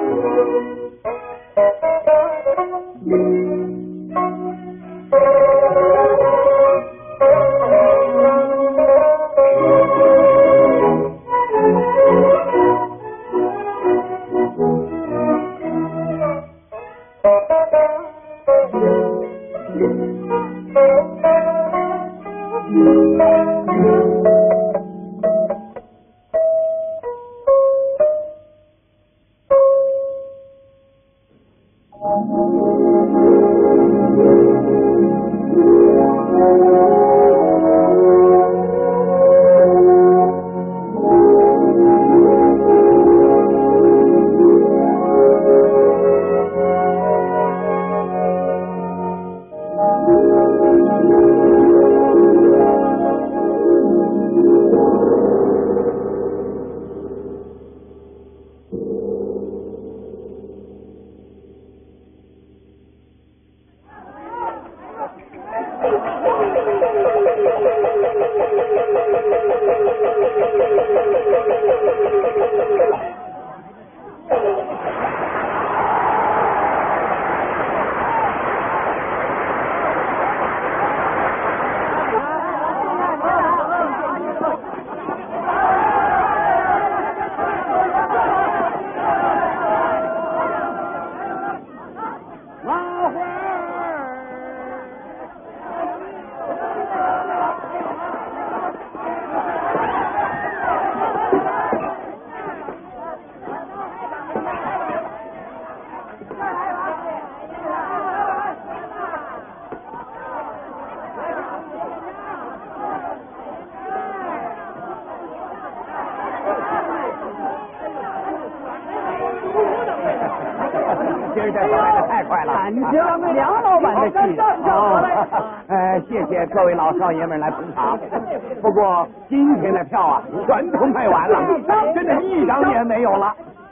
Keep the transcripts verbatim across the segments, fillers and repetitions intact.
今儿这来的太快了， 感情梁老板的戏哦，呃，谢谢各位老少爷们来捧场。不过今天的票啊，全都卖完了，真的一张也没有了。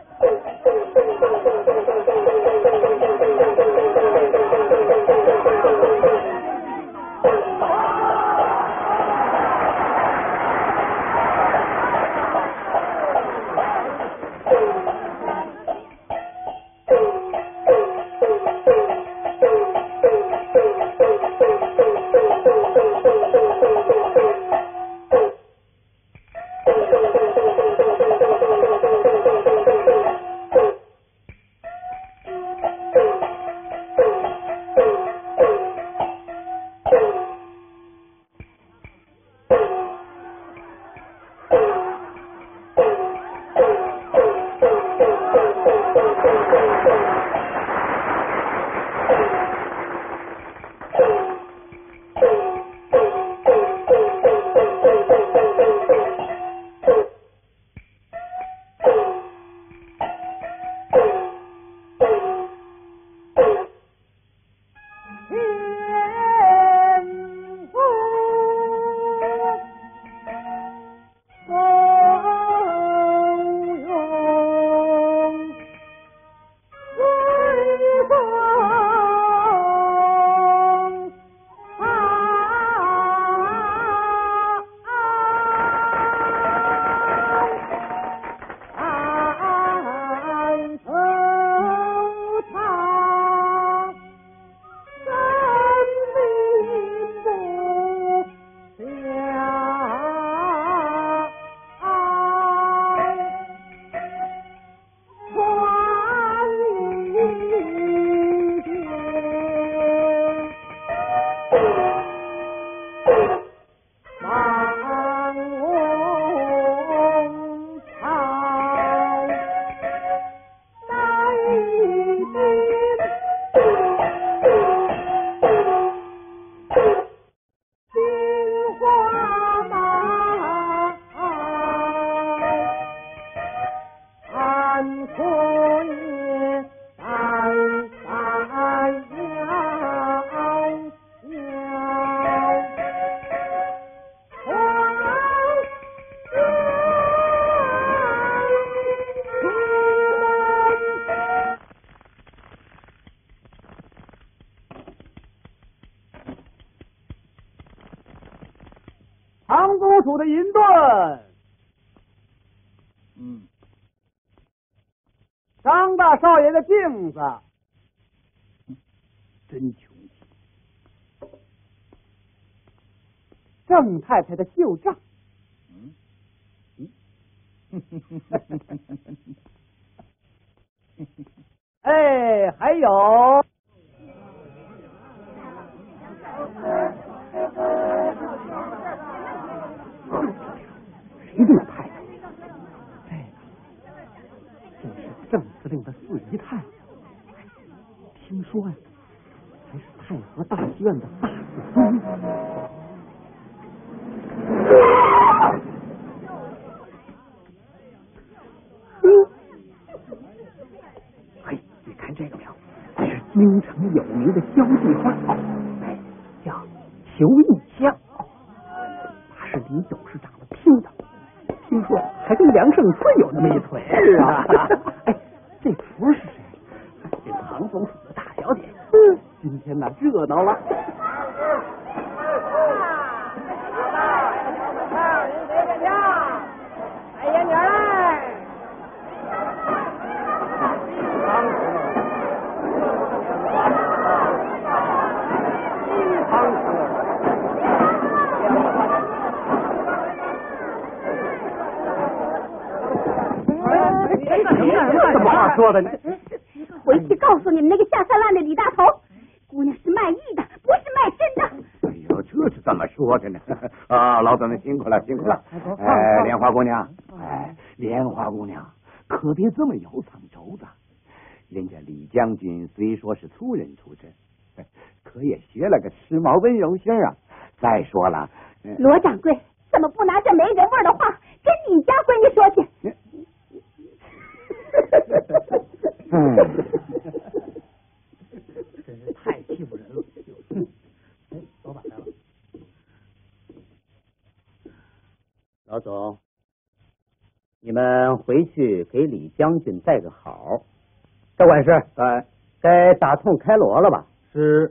唐公主的银盾， 嗯， 张大大少爷的镜子， 真穷。 郑太太的旧账， 嗯嗯， 哎，还有。 谁这么太太？ 这个，这是郑司令的四姨太。听说呀，还是太和大戏院的大四孙。 嘿，你看这个没有？这是京城有名的交际花，哎，叫裘印香。他是李董事长的姘头，听说还跟梁胜春有那么一腿。 是啊， 哎，这厨是谁？ 这唐总府的大小姐。 嗯，今天呢热闹了。 怎么话说的呢？ 回去告诉你们那个下三滥的李大头，姑娘是卖艺的，不是卖身的。 哎呦，这是怎么说的呢？啊，老总们辛苦了，辛苦了。哎，莲花姑娘，哎，莲花姑娘，可别这么摇嗓轴子。人家李将军虽说是粗人出身，可也学了个时髦温柔性啊。再说了， 罗掌柜怎么不拿这没人味的话跟你家闺女说去？ 嗯， 真是太欺负人了。嗯，哎，老板来了。 老总，你们回去给李将军带个好。 这管事， 呃，该打通开锣了吧？ 是。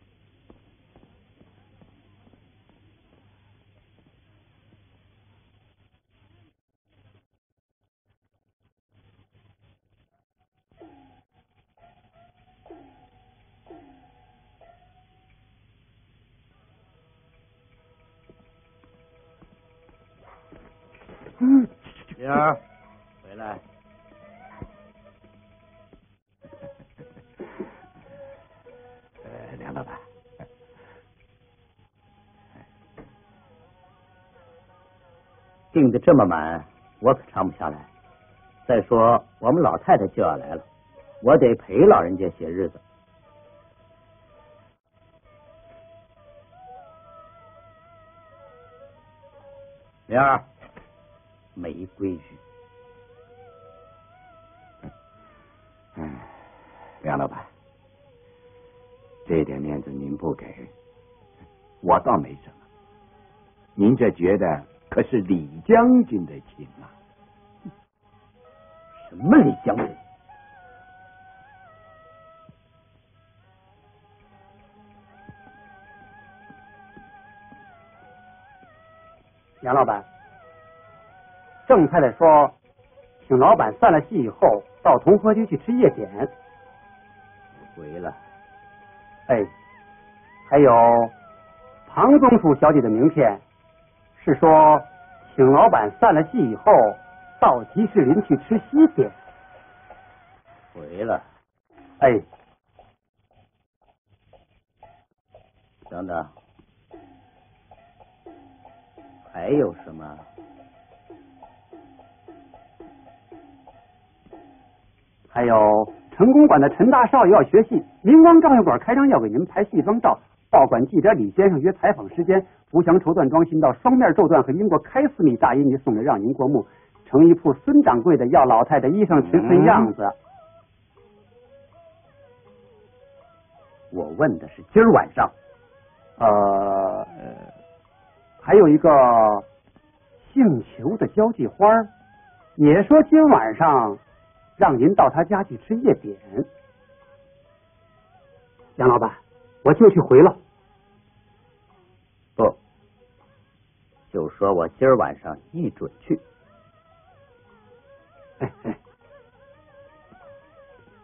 嗯， 玲儿，回来。 呃，梁老板， 订的这么满，我可尝不下来。再说我们老太太就要来了，我得陪老人家些日子。玲儿，没规矩。 嗯，梁老板，这点面子您不给，我倒没什么。您这觉得可是李将军的情啊？ 什么李将军？ 杨老板，郑太太说，请老板散了戏以后到同和居去吃夜点。 回了。 哎，还有庞宗楚小姐的名片，是说请老板散了戏以后到集市林去吃西点。 回了。 哎， 等等。还有什么？ 还有成功馆的陈大少爷要学戏，明光照相馆开张要给您拍戏装照，报馆记者李先生约采访时间，福祥绸缎庄新到双面绸缎和英国开司米大衣女送来让您过目，成衣铺孙掌柜的要老太太衣裳尺寸样子。嗯、 我问的是今儿晚上。 呃。还有一个姓裘的交际花，也说今晚上让您到他家去吃夜点。杨老板，我就去回了。 不，就说我今儿晚上一准去。 哎哎，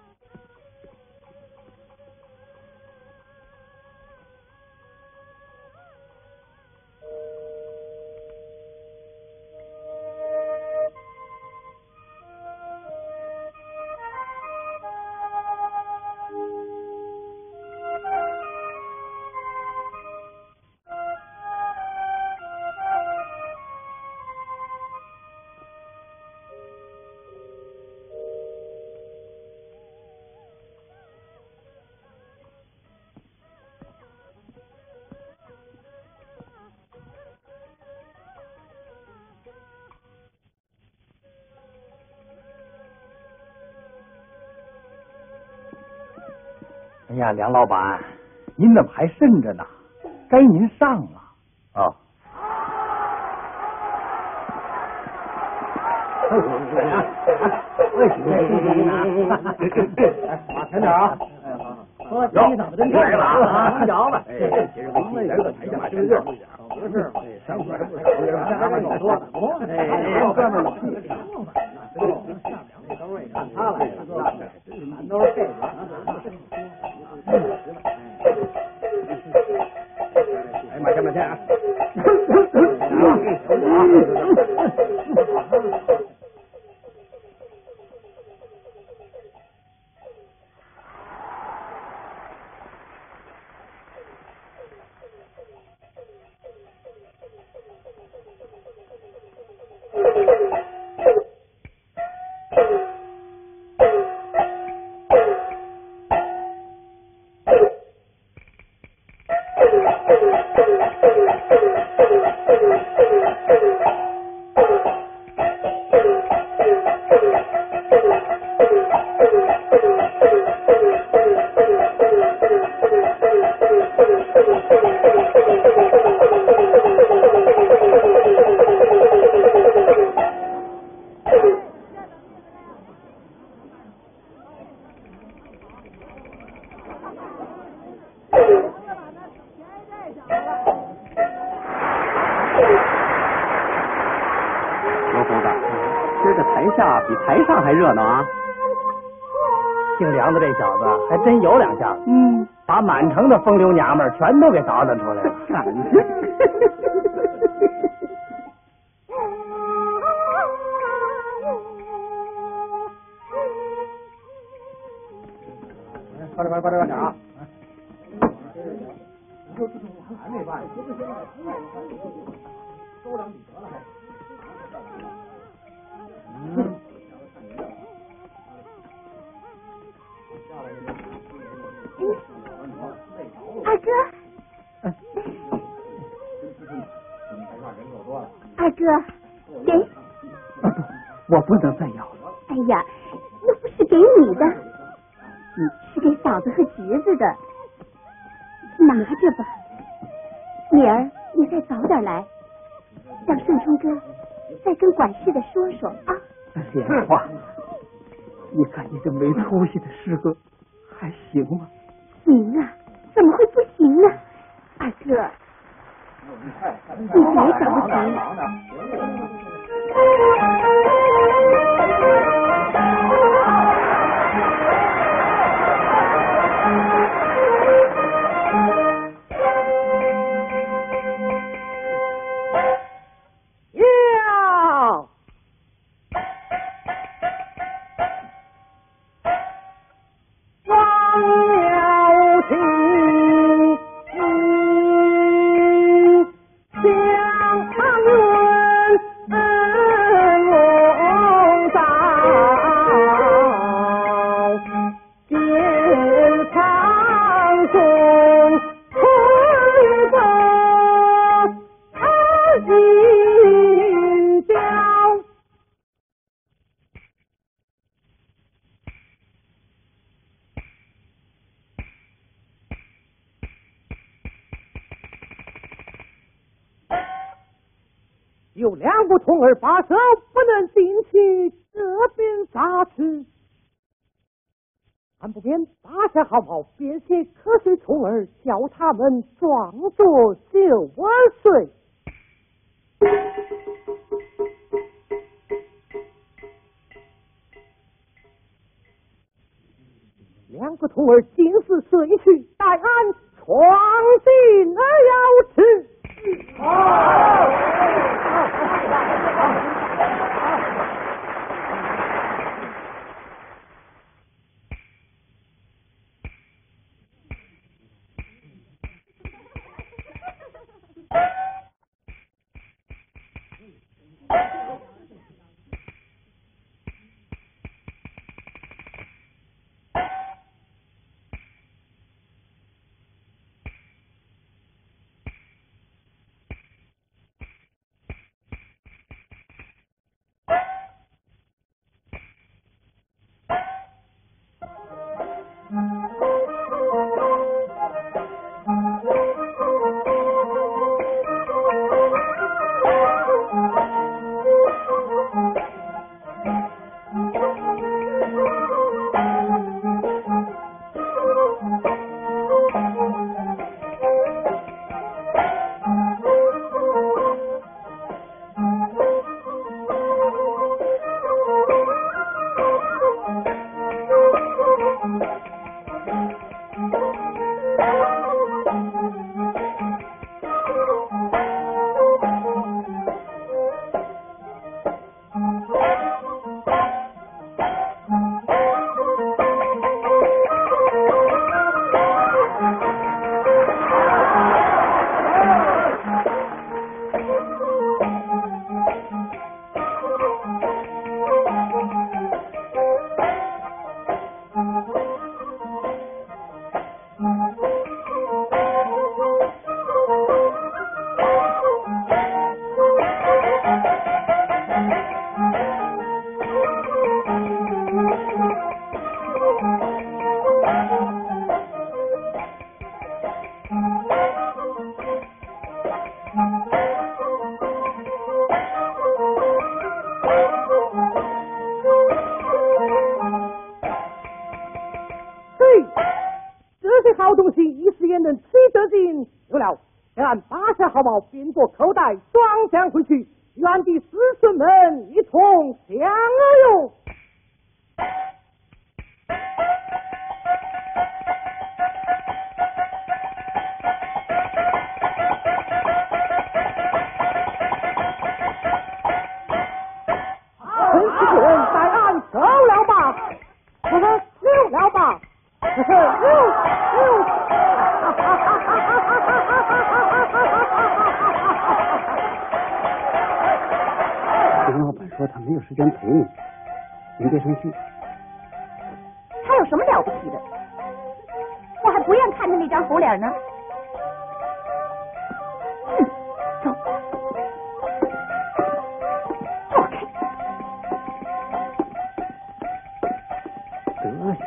哎呀，梁老板，您怎么还慎着呢？该您上了。 哦。 为什么往前点啊！喝酒你怎么真来了啊？喝酒吧！哎，今儿没来个台下真是不是？上边还不少人，下边老多了。哎，哥们儿老气，等会儿看他来了，满都是这个。哎，马前马前啊！ 比台上还热闹啊！ 姓梁的这小子还真有两下， 嗯， 把满城的风流娘们儿全都给捣腾出来了。 快点，快点，快点点啊！还没办，收两笔得了还。嗯。 二哥，二哥，给， 我不能再要了。 哎呀，又不是给你的，是给嫂子和侄子的，拿着吧。女儿，你再早点来，让顺冲哥再跟管事的说说啊。 莲花，你看你这没出息的师哥还行吗？ 行啊，怎么会不行呢？二哥，你别着急。 有两个童儿把守，不能进去这边杀去。俺不免拔下毫毛，便携瞌睡童儿，叫他们装作九二岁。两个童儿尽是睡去，待俺闯进而要吃。 好东西一时也能取得进。有了，按八下毫毛变作口袋，双将回去，原地子孙们一同享用。陈世人在岸收了吧，我说溜了吧，溜溜。 杨老板说他没有时间陪你，您别生气。 他有什么了不起的？我还不愿看他那张猴脸呢。嗯，走，走开。 得嘞。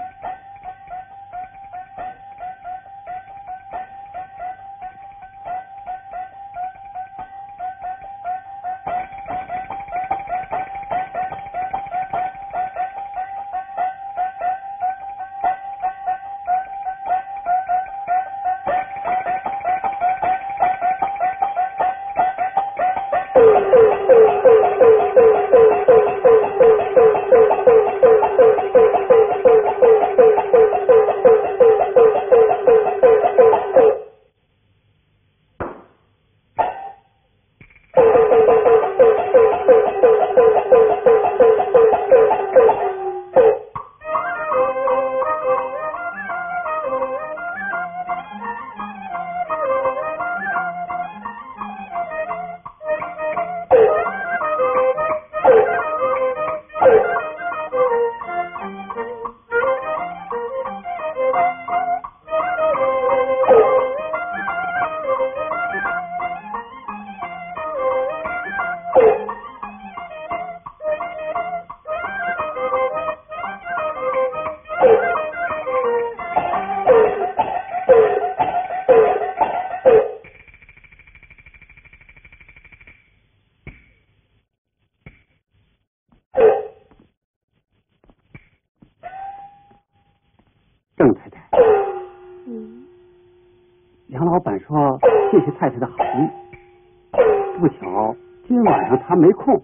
郑太太， 嗯， 杨老板说谢谢太太的好意，不巧今晚上他没空。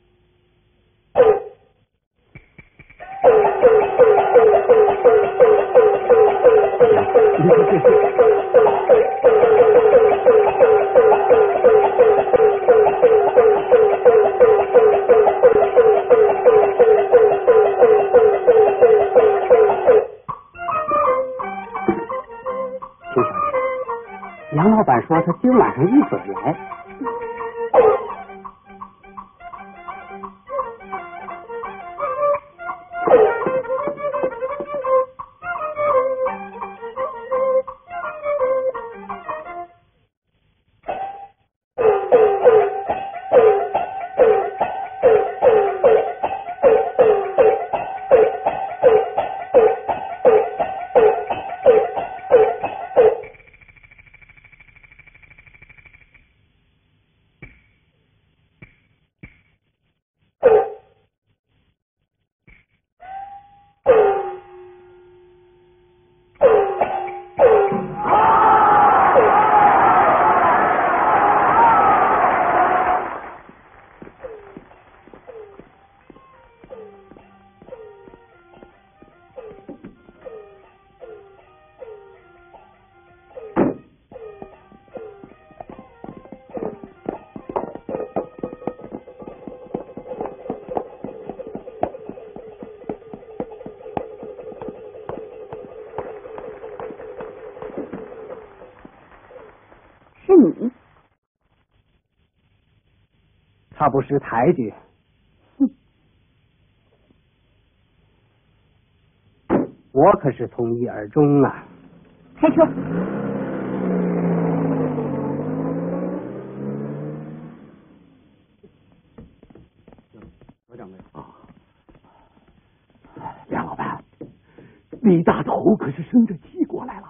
秦小姐，杨老板说他今晚上一准来。 是你， 他不识抬举。我可是从一而终啊！ 开车。 有掌柜啊，梁老板，李大头可是生着气过来了。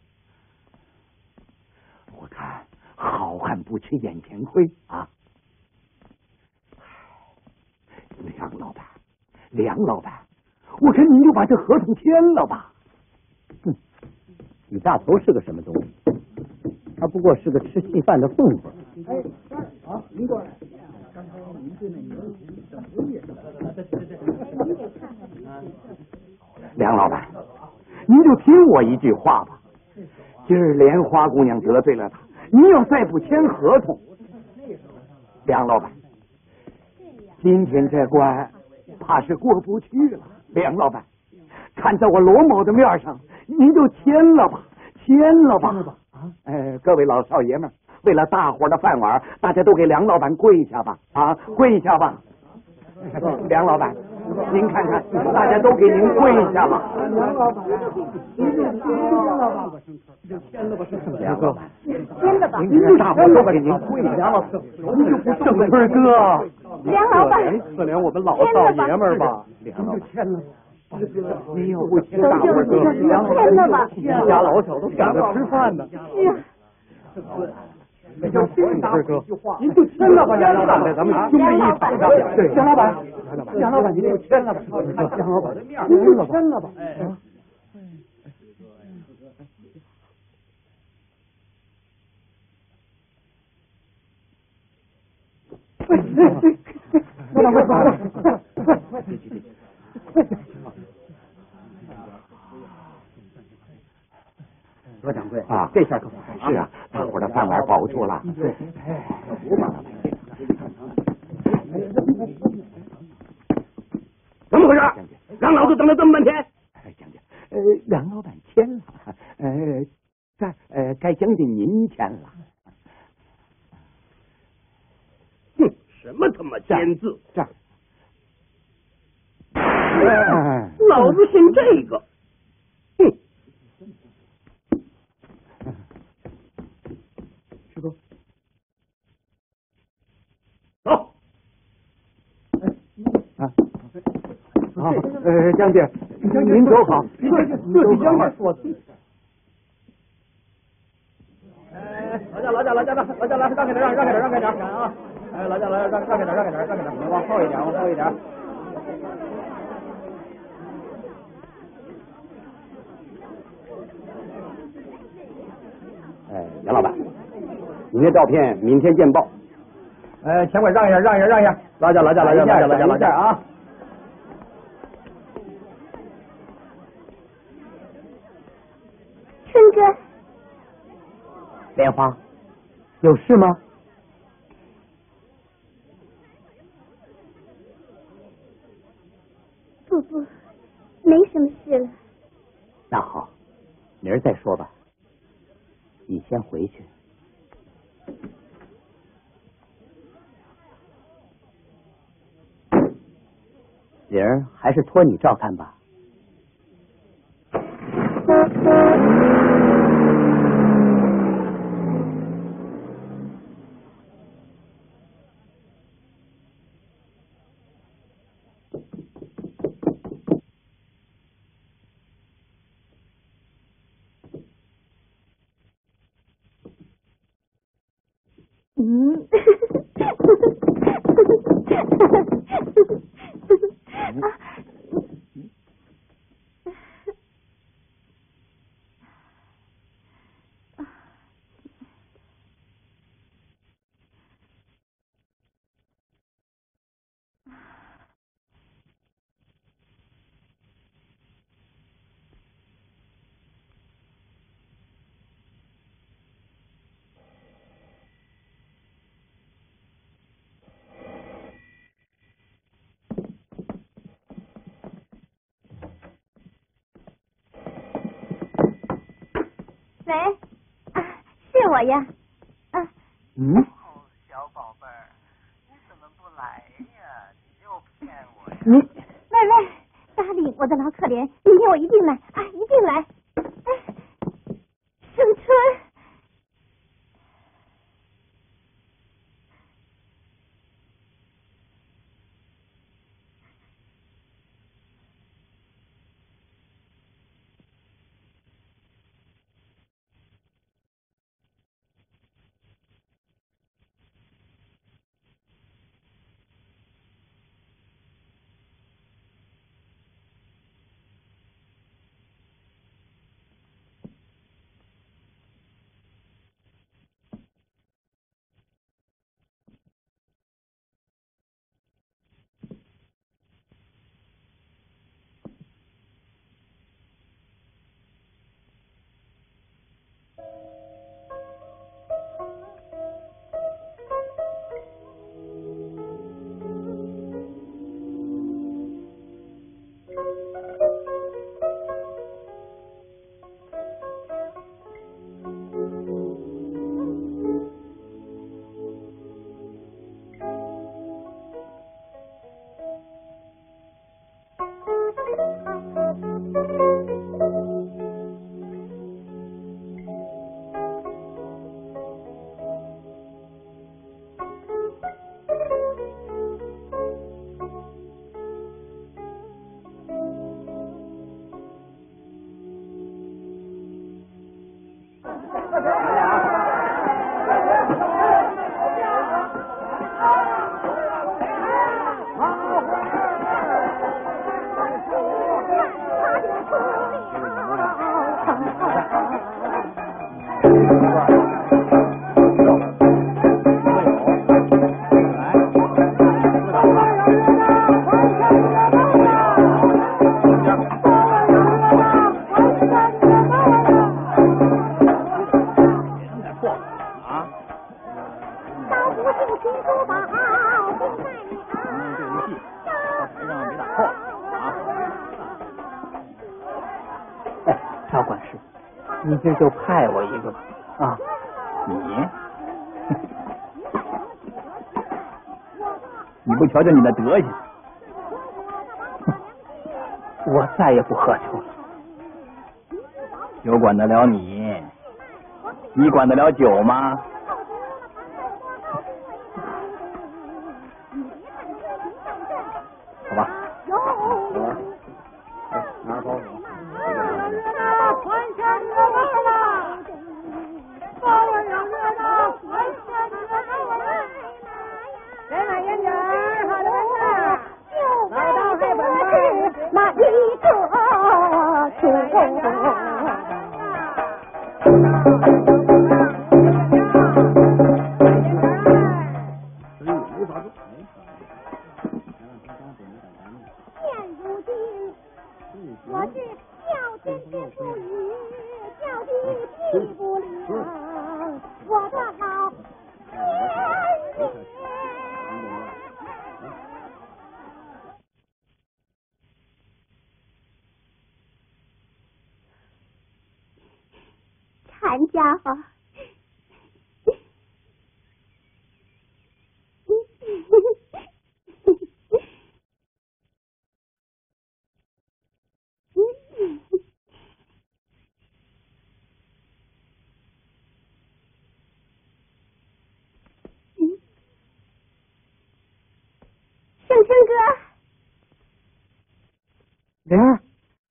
我看好汉不吃眼前亏啊！梁老板，梁老板，我看您就把这合同签了吧。嗯， 许大头是个什么东西？他不过是个吃稀饭的混混。 哎，好，您过来。刚才您对那年轻人怎么也是？ 梁老板，你就听我一句话吧。今儿莲花姑娘得罪了他，你要再不签合同，梁老板，今天这关怕是过不去了。梁老板，看在我罗某的面上，您就签了吧，签了吧。啊，哎，各位老少爷们，为了大伙的饭碗，大家都给梁老板跪下吧！啊，跪下吧！梁老板，您看看，大家都给您跪下了。 梁老板，您就签了吧， 签了吧， 梁老板， 签了吧， 您就大伙都给您跪下。梁老板，您就不正坤哥， 梁老板， 可怜我们老少爷们吧。 梁老板， 签了。 你要不签， 都大伙就都签了吧。 一家老小都赶着吃饭呢。 是啊。 没叫信大哥，您就签了吧，梁老板，咱们兄弟一场上。对，梁老板，梁老板，您就签了吧，梁老板，您就签了吧。快点，快点，快快快！ 罗掌柜啊， 这下可不好。 是啊，大伙的饭碗保住了。对，哎， 怎么回事？让老子等了这么半天。 哎，将军，呃，梁老板签了，呃，该呃该将军您签了。 哼，什么他妈签字？ 这儿， 老子信这个。哼。 师哥， 走。 啊，好，呃，将军，您走好。 这是将军说的。 哎，老贾，老贾，老贾，老贾，来，让开点，让让开点，让开点啊！哎，老贾，来，让让开点，让开点，让开点，往后一点，往后一点。 哎，杨老板，你那照片明天见报。 哎，前面让一下，让一下，让一下，老贾，老贾，老贾，老贾，老贾，老贾啊！ 春哥， 莲花，有事吗？ 不不，没什么事了。 那好，明儿再说吧。你先回去。明儿还是托你照看吧。 嗯，喂，啊，是我呀，啊， 嗯， 小宝贝儿，你怎么不来呀？你又骗我呀！ 你，喂喂，大力，我的老可怜，明天我一定来啊，一定来。哎，盛春。 你今儿就派我一个吧啊！ 你，你不瞧瞧你的德行， 我再也不喝酒了。 酒管得了你？你管得了酒吗？好吧。 拿着包袱。 那一个出现如今，我是叫天天出雨，叫地地不凉，我的老天爷。馋家伙，盛成哥， 莲儿。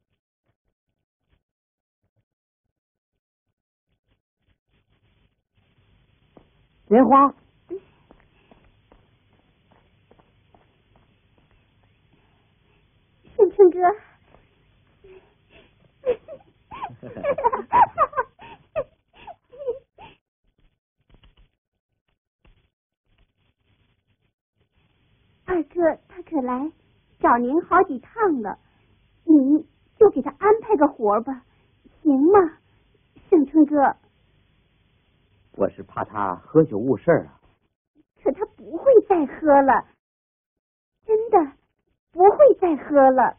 莲花， 盛成哥，二哥他可来找您好几趟了，您就给他安排个活吧，行吗？盛成哥。 我是怕他喝酒误事啊。 可他不会再喝了，真的不会再喝了。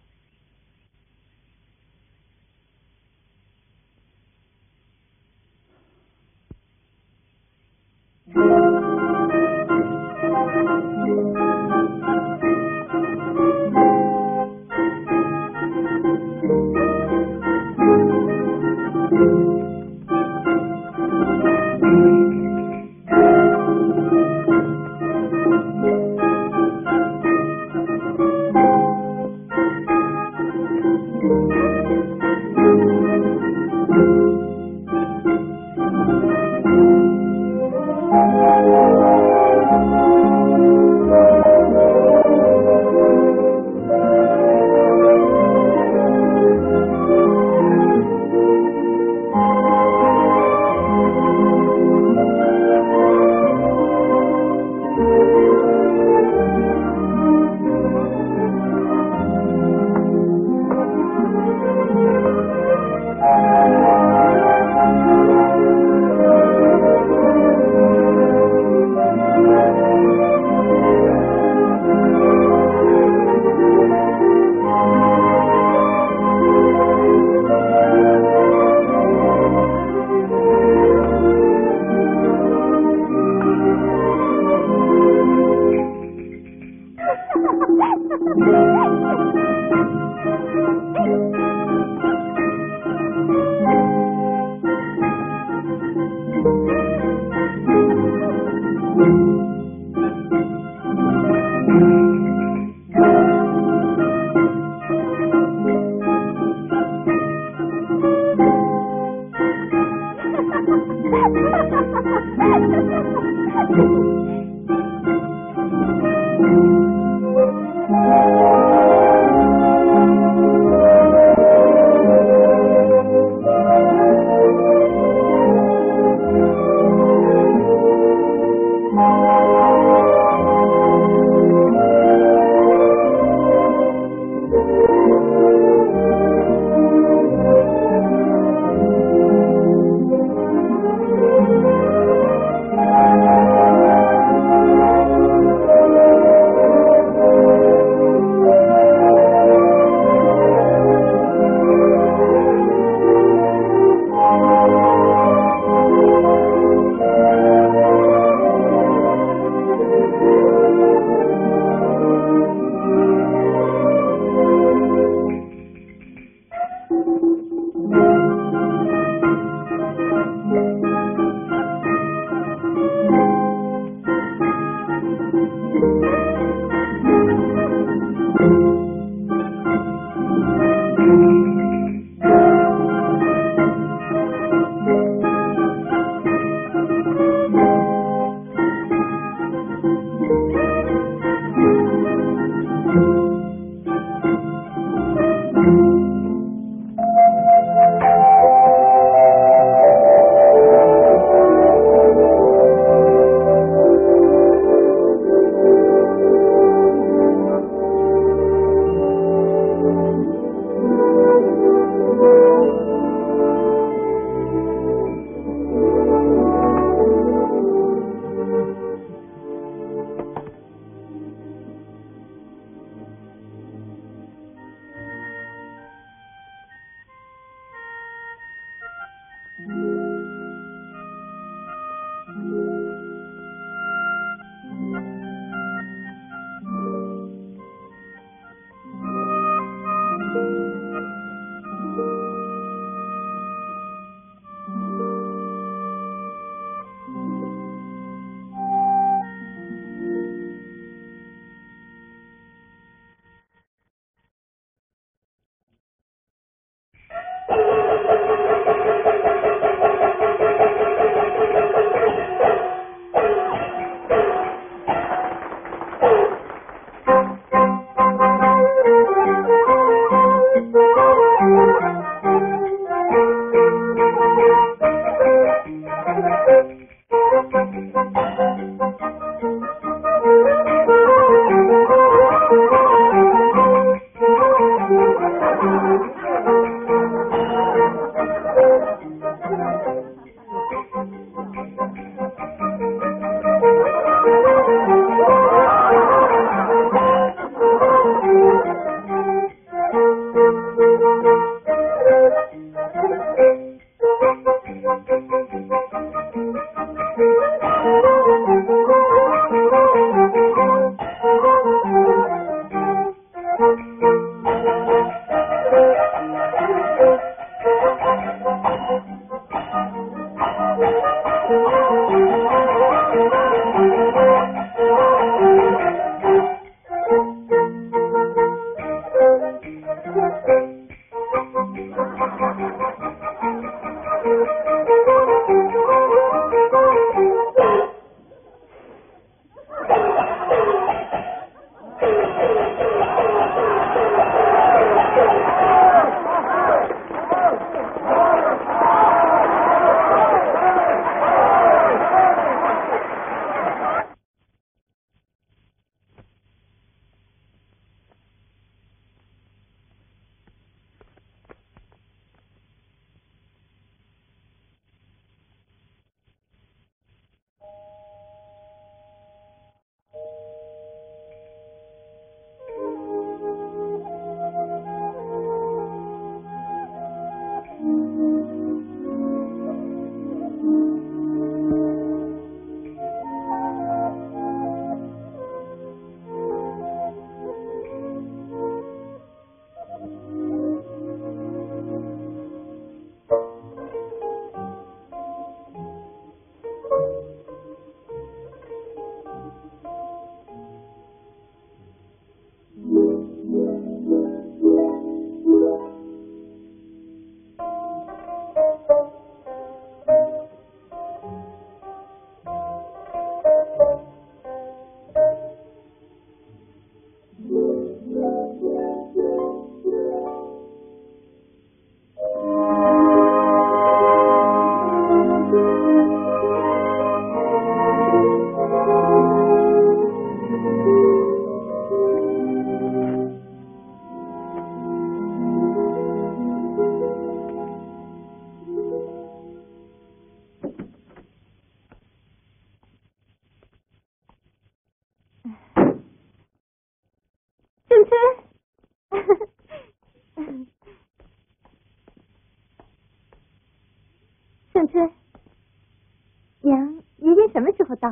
盛春，娘，爷爷什么时候到？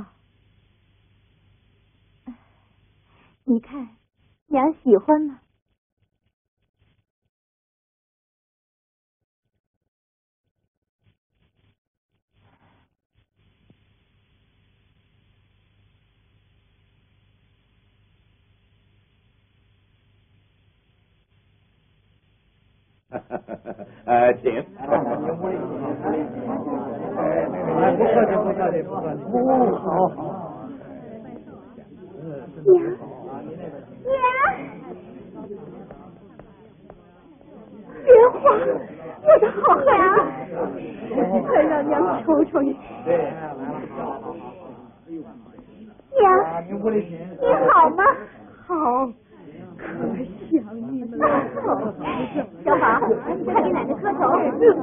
你看，娘喜欢吗？ 呃，请。 不客气，不客气，不客气。哦，好好。 娘，娘，莲花，我的好娘，快让娘瞅瞅你。 对，来了，好好好。 娘，你好吗？ 好。可想你们了， 小宝，快给奶奶磕头。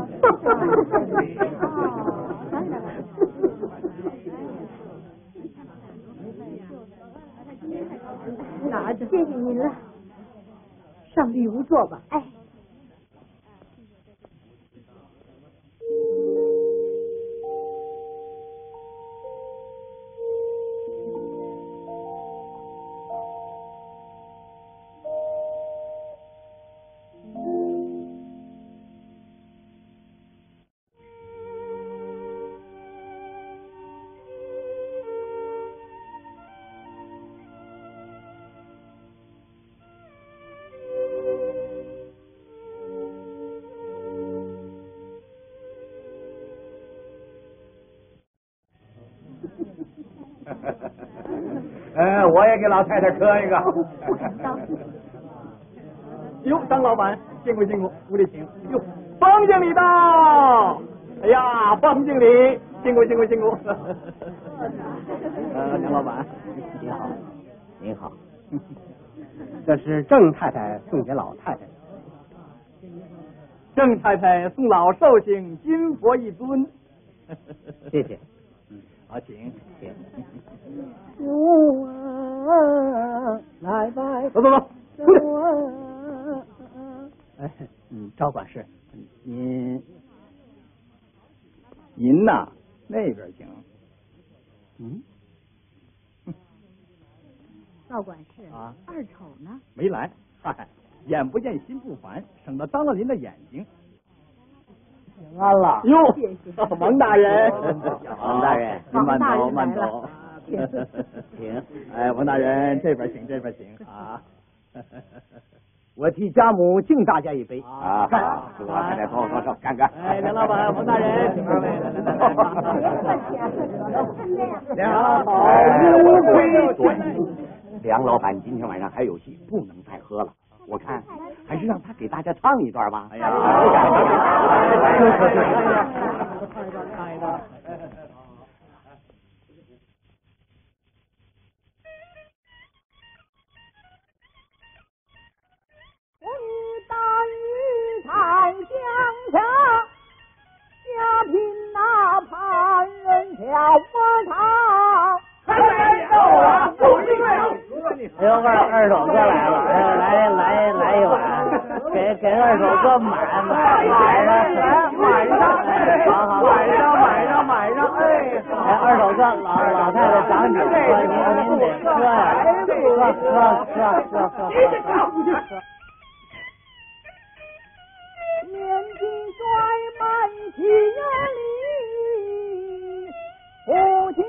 拿着， 谢谢您了。 上里屋坐吧。 哎。 哎，我也给老太太磕一个。 不敢当。 哟，张老板，辛苦辛苦，屋里请。哟，方经理到。哎呀，方经理，辛苦辛苦辛苦。呃，梁老板， 您好，您好。 这是郑太太送给老太太的。 郑太太送老寿星金佛一尊。 谢谢。 嗯，好，请请。 父啊，来拜走走走，出去。 哎，嗯，赵管事，您您呐，那边请。 嗯， 赵管事啊， 二丑呢？ 没来，嗨，眼不见心不烦，省得当了您的眼睛。 平安了。 哟， 谢谢王大人， 王大人， 您慢走王大人慢来走。 请。 哎，王大人这边请，这边请啊。 我替家母敬大家一杯。 啊，好，祝老太太多多寿，干干。 哎，梁老板，王大人，请二位，来来来来。 梁好，无规短信。梁老板今天晚上还有戏，不能再喝了。我看还是让他给大家唱一段吧。 哎呀，唱一段，唱一段。 我与大禹才相下，家贫那盼人挑我他。 还没有啊，不一个。 哎呦，二二手哥来了，哎呦，来来来一碗，给给二手哥满满满上， 晚上， 好好， 晚上，晚上，晚上，哎， 哎，二手哥，老老太太长酒喝，您您得喝呀，喝喝喝喝喝。 年纪衰满七月里，不家。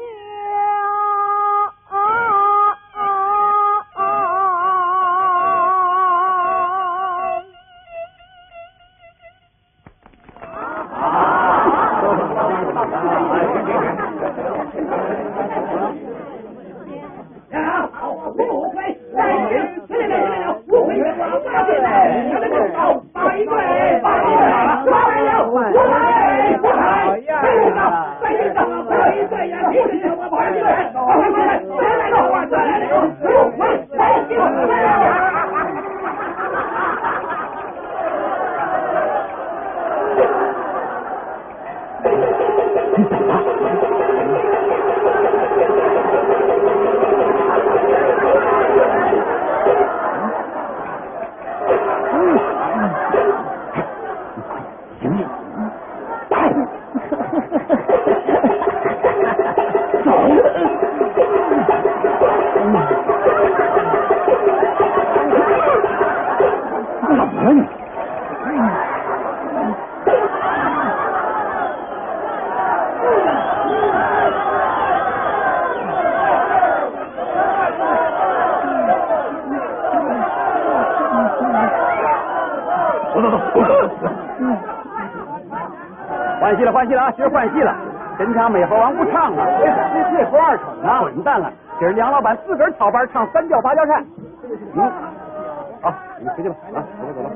换戏了，换戏了啊！今儿换戏了，真唱美猴王不唱了，这这这猴二丑呢？混蛋了！今儿梁老板自个儿草班唱三调芭蕉扇。嗯，好，你回去吧，啊，走了走了。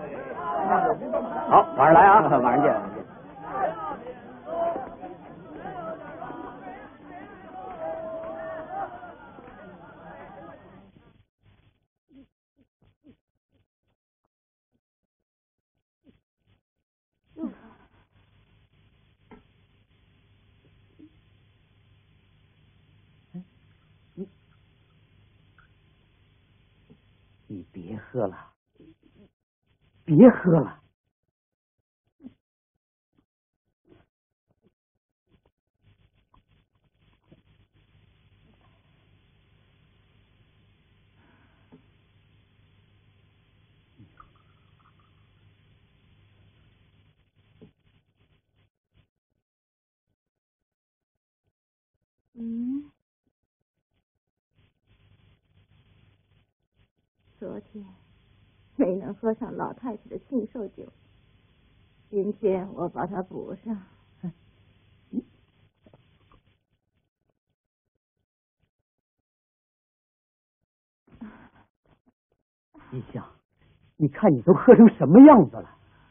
好，晚上来啊，晚上见，晚上见。 你别喝了，别喝了。 嗯，昨天没能喝上老太太的庆寿酒，今天我把它补上。 一香，你看你都喝成什么样子了？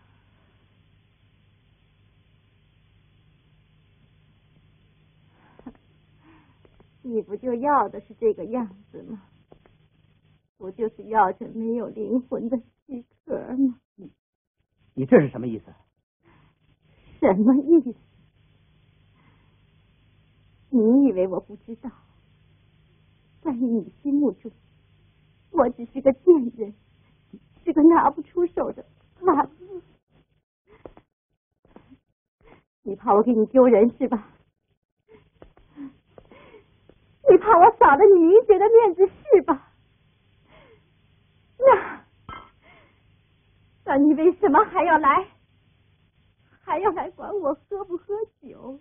你不就要的是这个样子吗？不就是要这没有灵魂的躯壳吗？ 你你这是什么意思？ 什么意思？你以为我不知道？在你心目中，我只是个贱人，是个拿不出手的烂物。你怕我给你丢人是吧？你怕我扫了你明姐的面子是吧？那，那你为什么还要来？还要来管我喝不喝酒？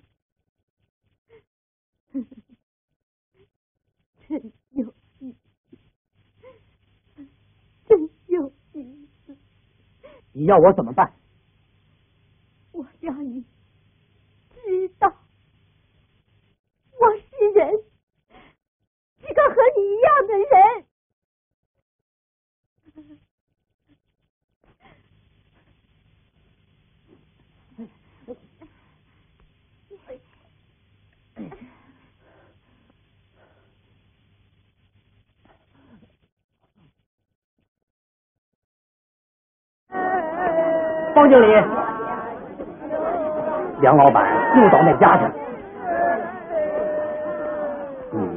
真有意思，真有意思。 你要我怎么办？ 我要你知道，我是人，是个和你一样的人。 方经理，梁老板又到那家去。嗯。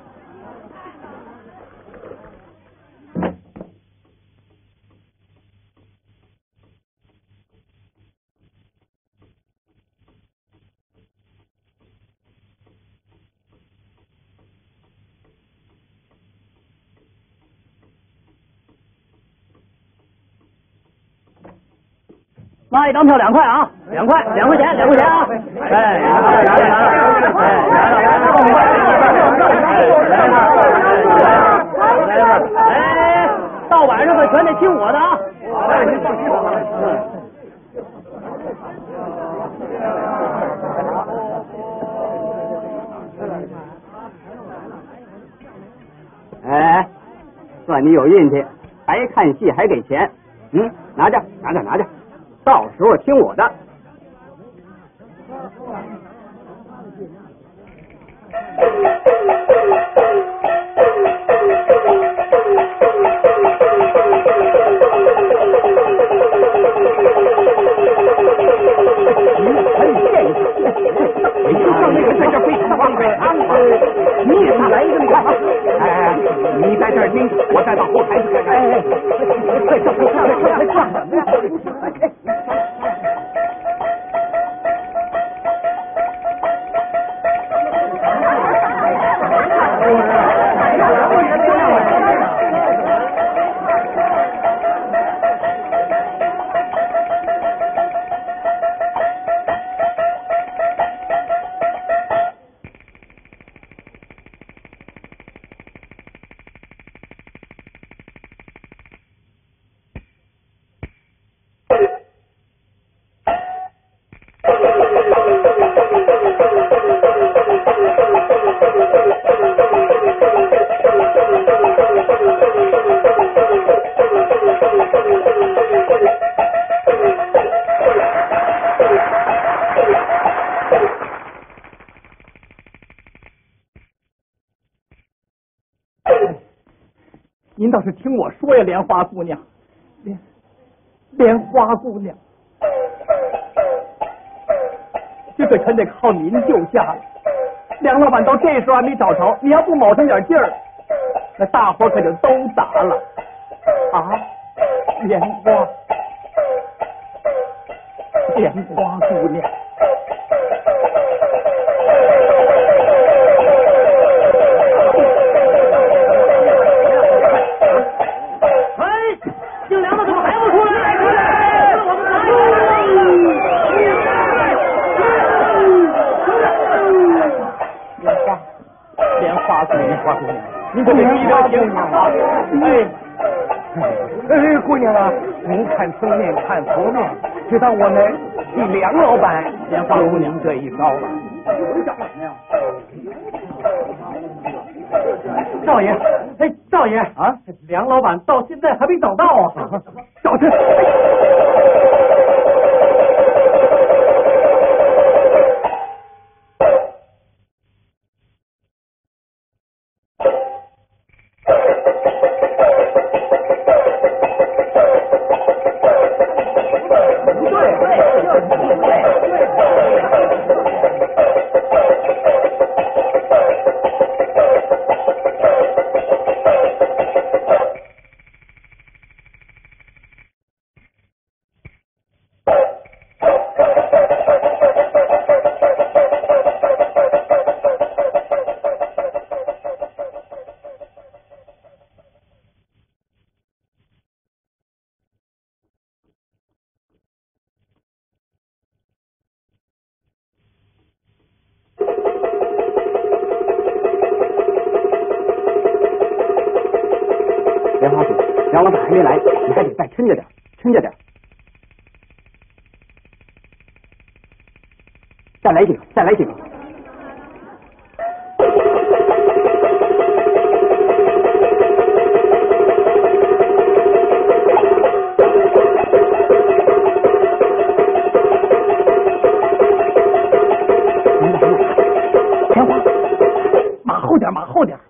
妈一张票两块啊，两块，两块钱，两块钱啊！哎，拿了，拿了，拿了，哎，拿了，来了，来了，哎，到晚上可全得听我的啊！哎，算你有运气，还看戏还给钱，嗯，拿着，拿着，拿着。到时候听我的。我就让那个在这非常方便安吧，你也上来一个，你看，哎，你在这儿听，我再到后台去看看。哎，快上，快上，快上，快上什么呀？ 您倒是听我说呀，莲花姑娘，莲莲花姑娘，这可全得靠您救下了。梁老板到这时候还没找着，你要不卯上点劲儿，那大伙可就都打了啊！莲花，莲花姑娘。你可别一条听啊！哎， 哎，姑娘啊，您看正面看头面，知道我们替梁老板有您这一招了。 少爷，哎，少爷啊， 梁老板到现在还没找到啊！ 找去。 莲花叔，梁老板还没来，你还得再抻着点，抻着点。再来几个，再来几个。莲花，马后点，马后点。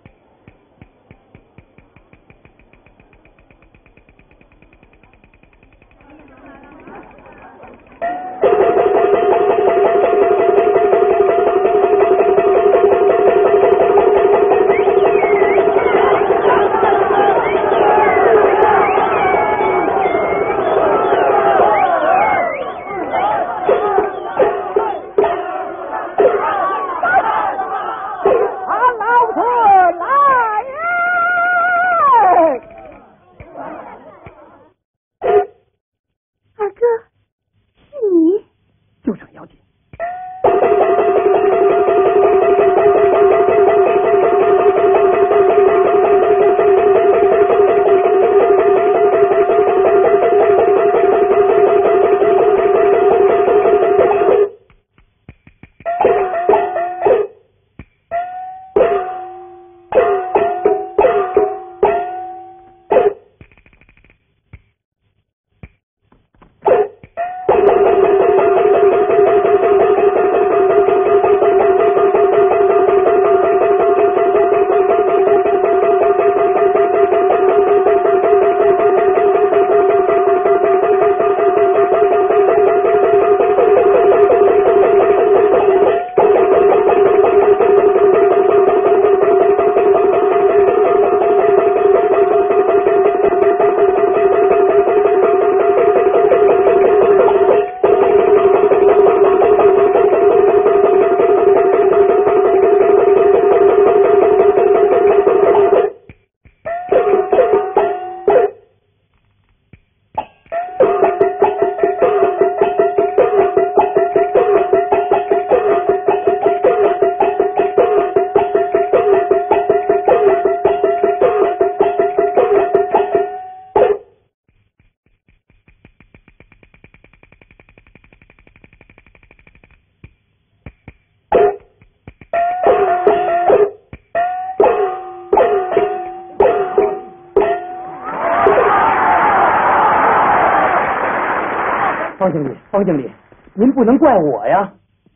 方经理，方经理，您不能怪我呀。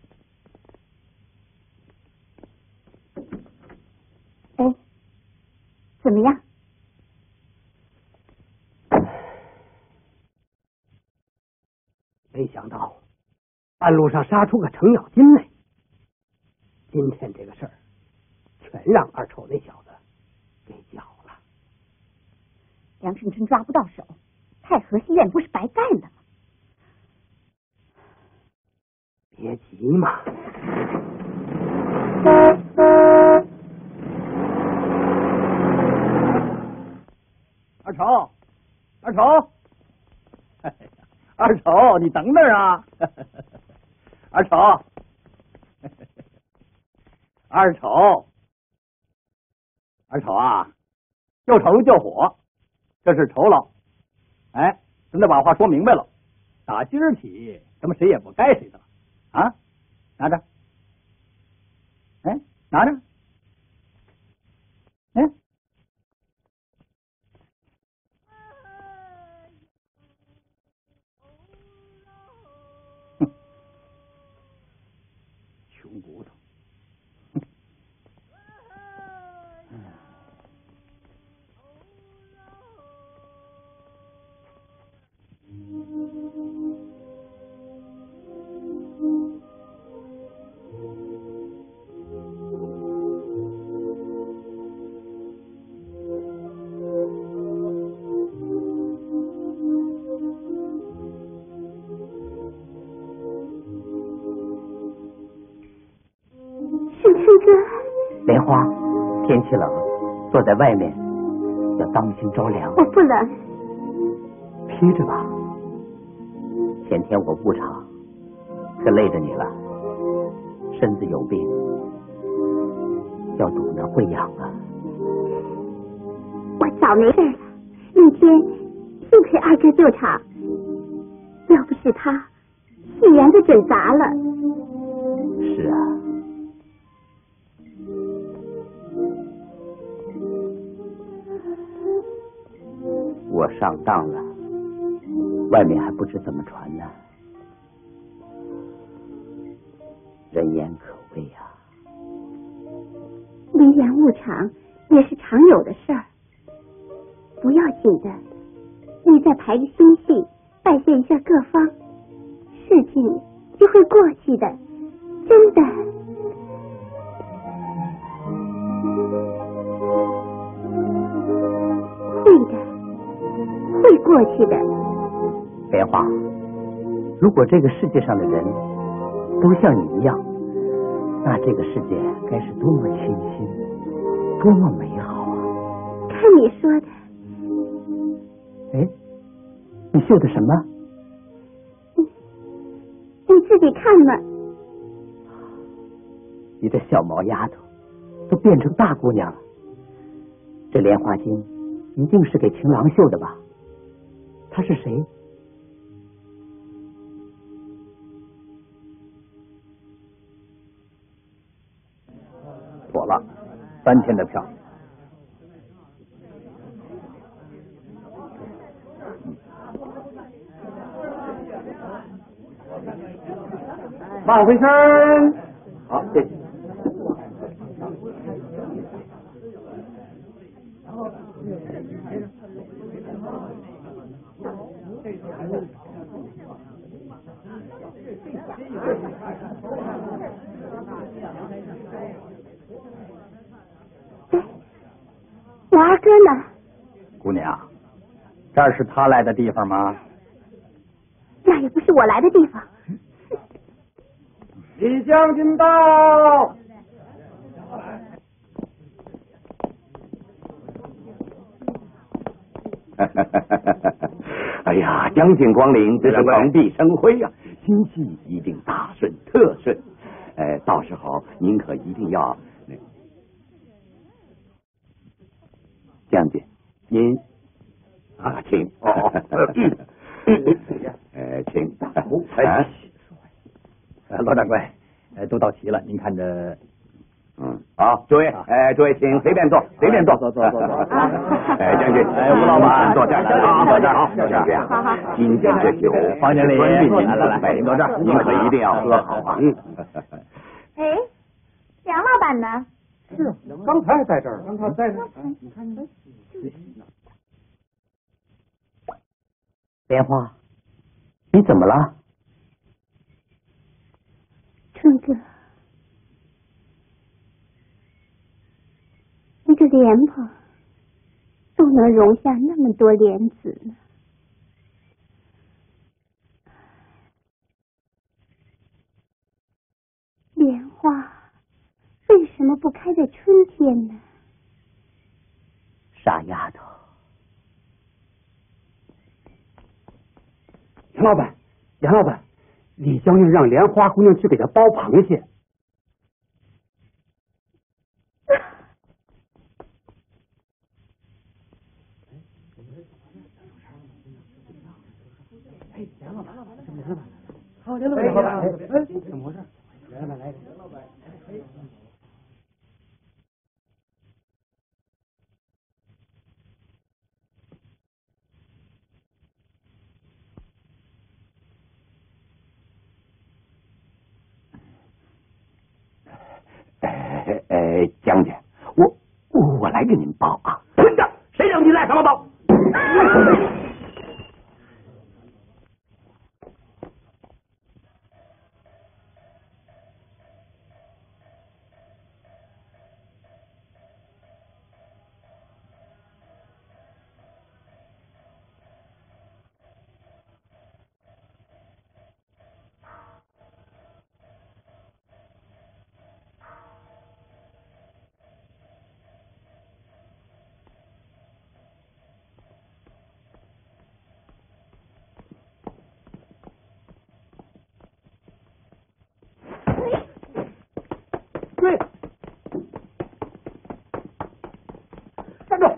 哎，怎么样？ 没想到半路上杀出个程咬金来。今天这个事儿，全让二丑那小子给搅了。 梁胜春抓不到手，太和戏院不是白干的吗？ 别急嘛。 二丑，二丑，二丑，你等等啊！二丑，二丑，二丑啊！救城救火，这是酬劳。哎，咱得把话说明白了。打今儿起，咱们谁也不该谁的了啊！拿着，哎，拿着，哎， 穷骨头。 莲花，天气冷，坐在外面要当心着凉。 我不冷， 披着吧。前天我误场，可累着你了，身子有病，要堵那会痒啊。 我早没事了。那天幸亏二哥救场，要不是他，戏园子准砸了。 是啊。我上当了，外面还不知怎么传呢。人言可畏啊。 离园误场也是常有的事儿，不要紧的。你再排个新戏，拜谢一下各方，事情就会过去的，真的。会的。会过去的。 莲花，如果这个世界上的人都像你一样，那这个世界该是多么清新，多么美好啊！ 看你说的。 哎，你绣的什么？ 你你自己看嘛。 你这小毛丫头都变成大姑娘了，这莲花经一定是给情郎绣的吧？他是谁？ 妥了，三千的票。 慢回身。 好，谢谢。 我二哥呢？ 姑娘，这儿是他来的地方吗？ 那也不是我来的地方。 李将军到。 哎呀，将军光临，这是蓬荜生辉呀、啊！新戏一定大顺特顺。呃，到时候您可一定要，将军，您啊，请哦，呃，请，哎， 老掌柜，呃，都到齐了，您看着。 嗯，好，诸位，哎，诸位，请随便坐，随便坐， 坐坐坐坐。 哎，将军，哎，吴老板，坐这儿，好，坐这儿，好，将军，好好，今天这酒， 方经理， 来来来，您坐这儿，您可一定要喝好啊。嗯。 哎，梁老板呢？ 是，刚才在这儿，刚才在这儿。你看，你看。 莲花，你怎么了？ 春哥。一个莲蓬都能容下那么多莲子呢。莲花为什么不开在春天呢？ 傻丫头。 杨老板，杨老板，李将军让莲花姑娘去给他剥螃蟹。好，梁老板，梁老板，哎，怎么回事？梁老板来，梁老板，哎。 哎哎，将军，我我我来给您报啊！ 混账！谁让你来什么报？对，站住！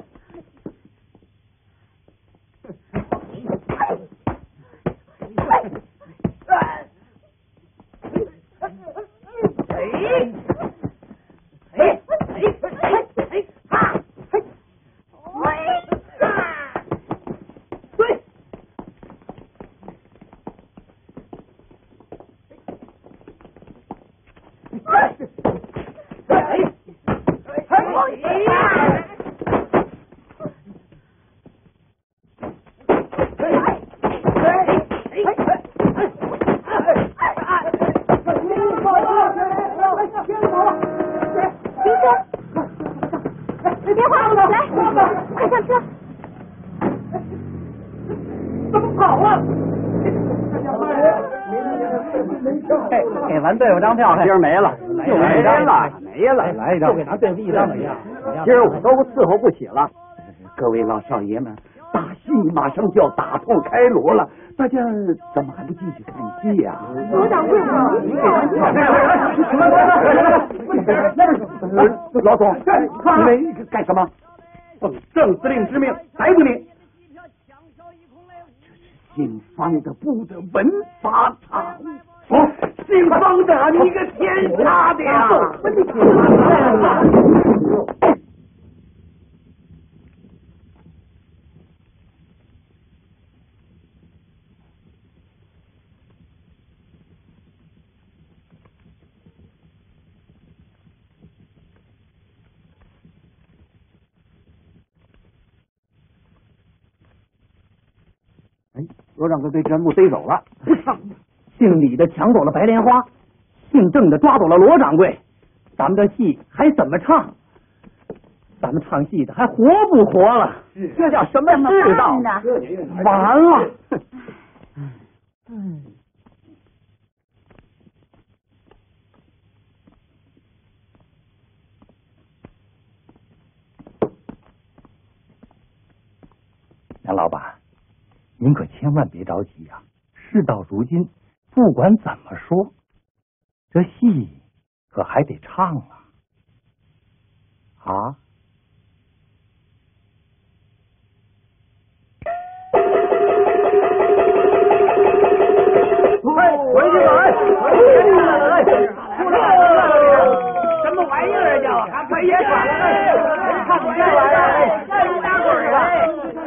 给完对付张票，今儿没了，就没了，没了， 来一张，就给咱对付一张怎么样？ 今儿我都伺候不起了。 各位老少爷们，大戏马上就要打通开锣了，大家怎么还不进去看戏呀？ 罗掌柜， 老总，你们干什么？ 奉郑司令之命逮捕你。 姓方的不得闻法场。哦，姓方的，你个天杀的呀！ 哎，罗掌柜被全部逮走了。 不唱，姓李的抢走了白莲花，姓郑的抓走了罗掌柜，咱们的戏还怎么唱？咱们唱戏的还活不活了？这叫什么世道？完了！嗯。 杨老板，您可千万别着急呀、啊！事到如今，不管怎么说，这戏可还得唱啊！啊！ 哎，回去了！哎，回去了！哎，出来了！什么玩意儿叫？还可以耍了！哎，看你这玩意儿，哎，真打滚儿啊！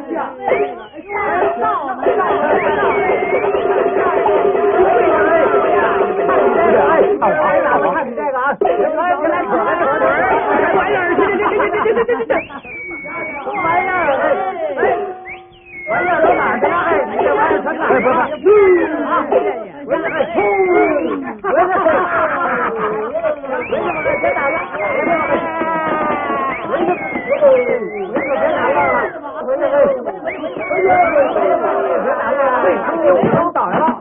我看你这个啊，来来来，什么玩意儿？这这这这这这这这什么玩意儿？哎，玩意儿都哪去了？哎，你这玩意儿全哪去了？啊，回来，回来，回来，别打了，回去，别打了，回去，回去，别打了，别打了，倒下了。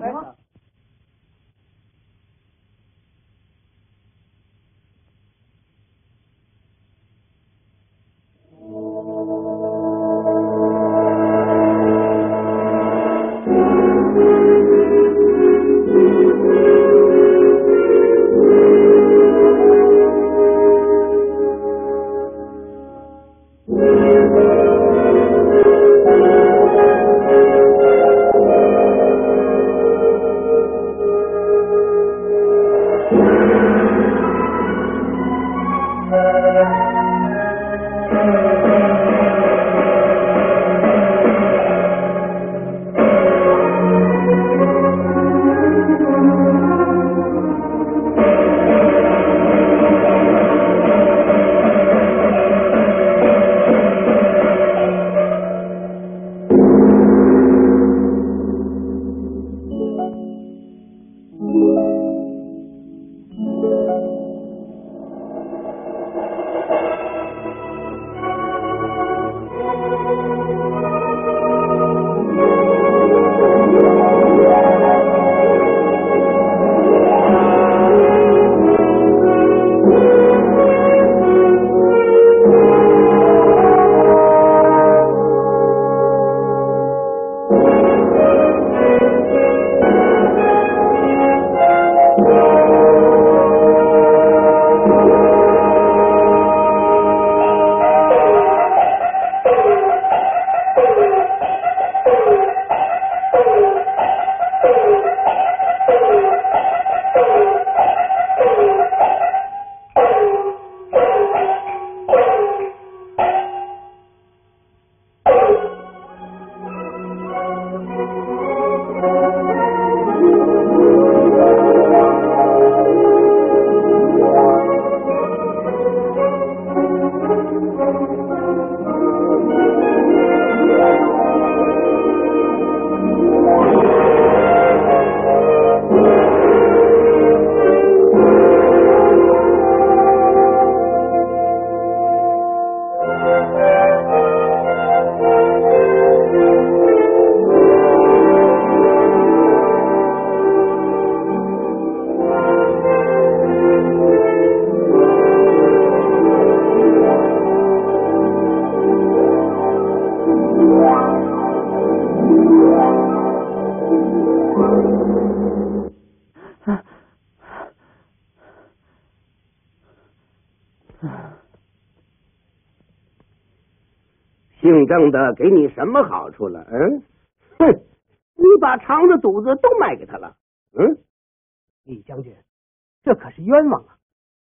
姓郑的给你什么好处了？嗯，哼，你把肠子肚子都卖给他了。嗯， 李将军，这可是冤枉啊！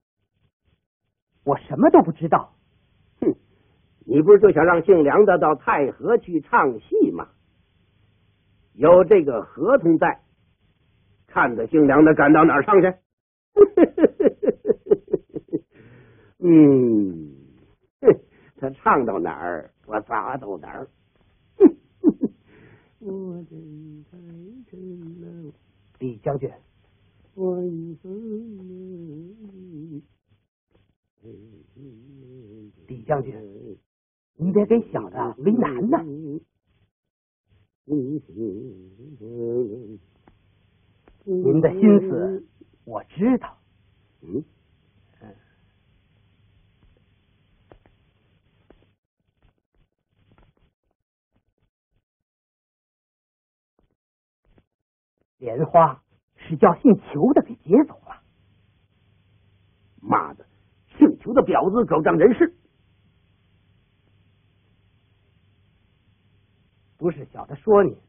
我什么都不知道。 哼，你不是就想让姓梁的到太和去唱戏吗？有这个合同在，看着姓梁的赶到哪儿唱去？嗯，他唱到哪儿，我砸到哪儿。我真太真了， 李将军， 我李将军，你别给小的为难呐。您的心思我知道。 嗯。 莲花是叫姓裘的给劫走了。 妈的，姓裘的婊子狗仗人势！ 不是小的说你，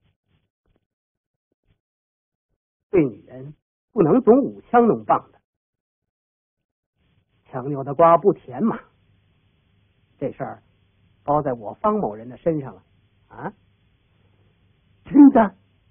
对女人不能总舞枪弄棒的，强扭的瓜不甜嘛。这事儿包在我方某人的身上了啊！ 真的？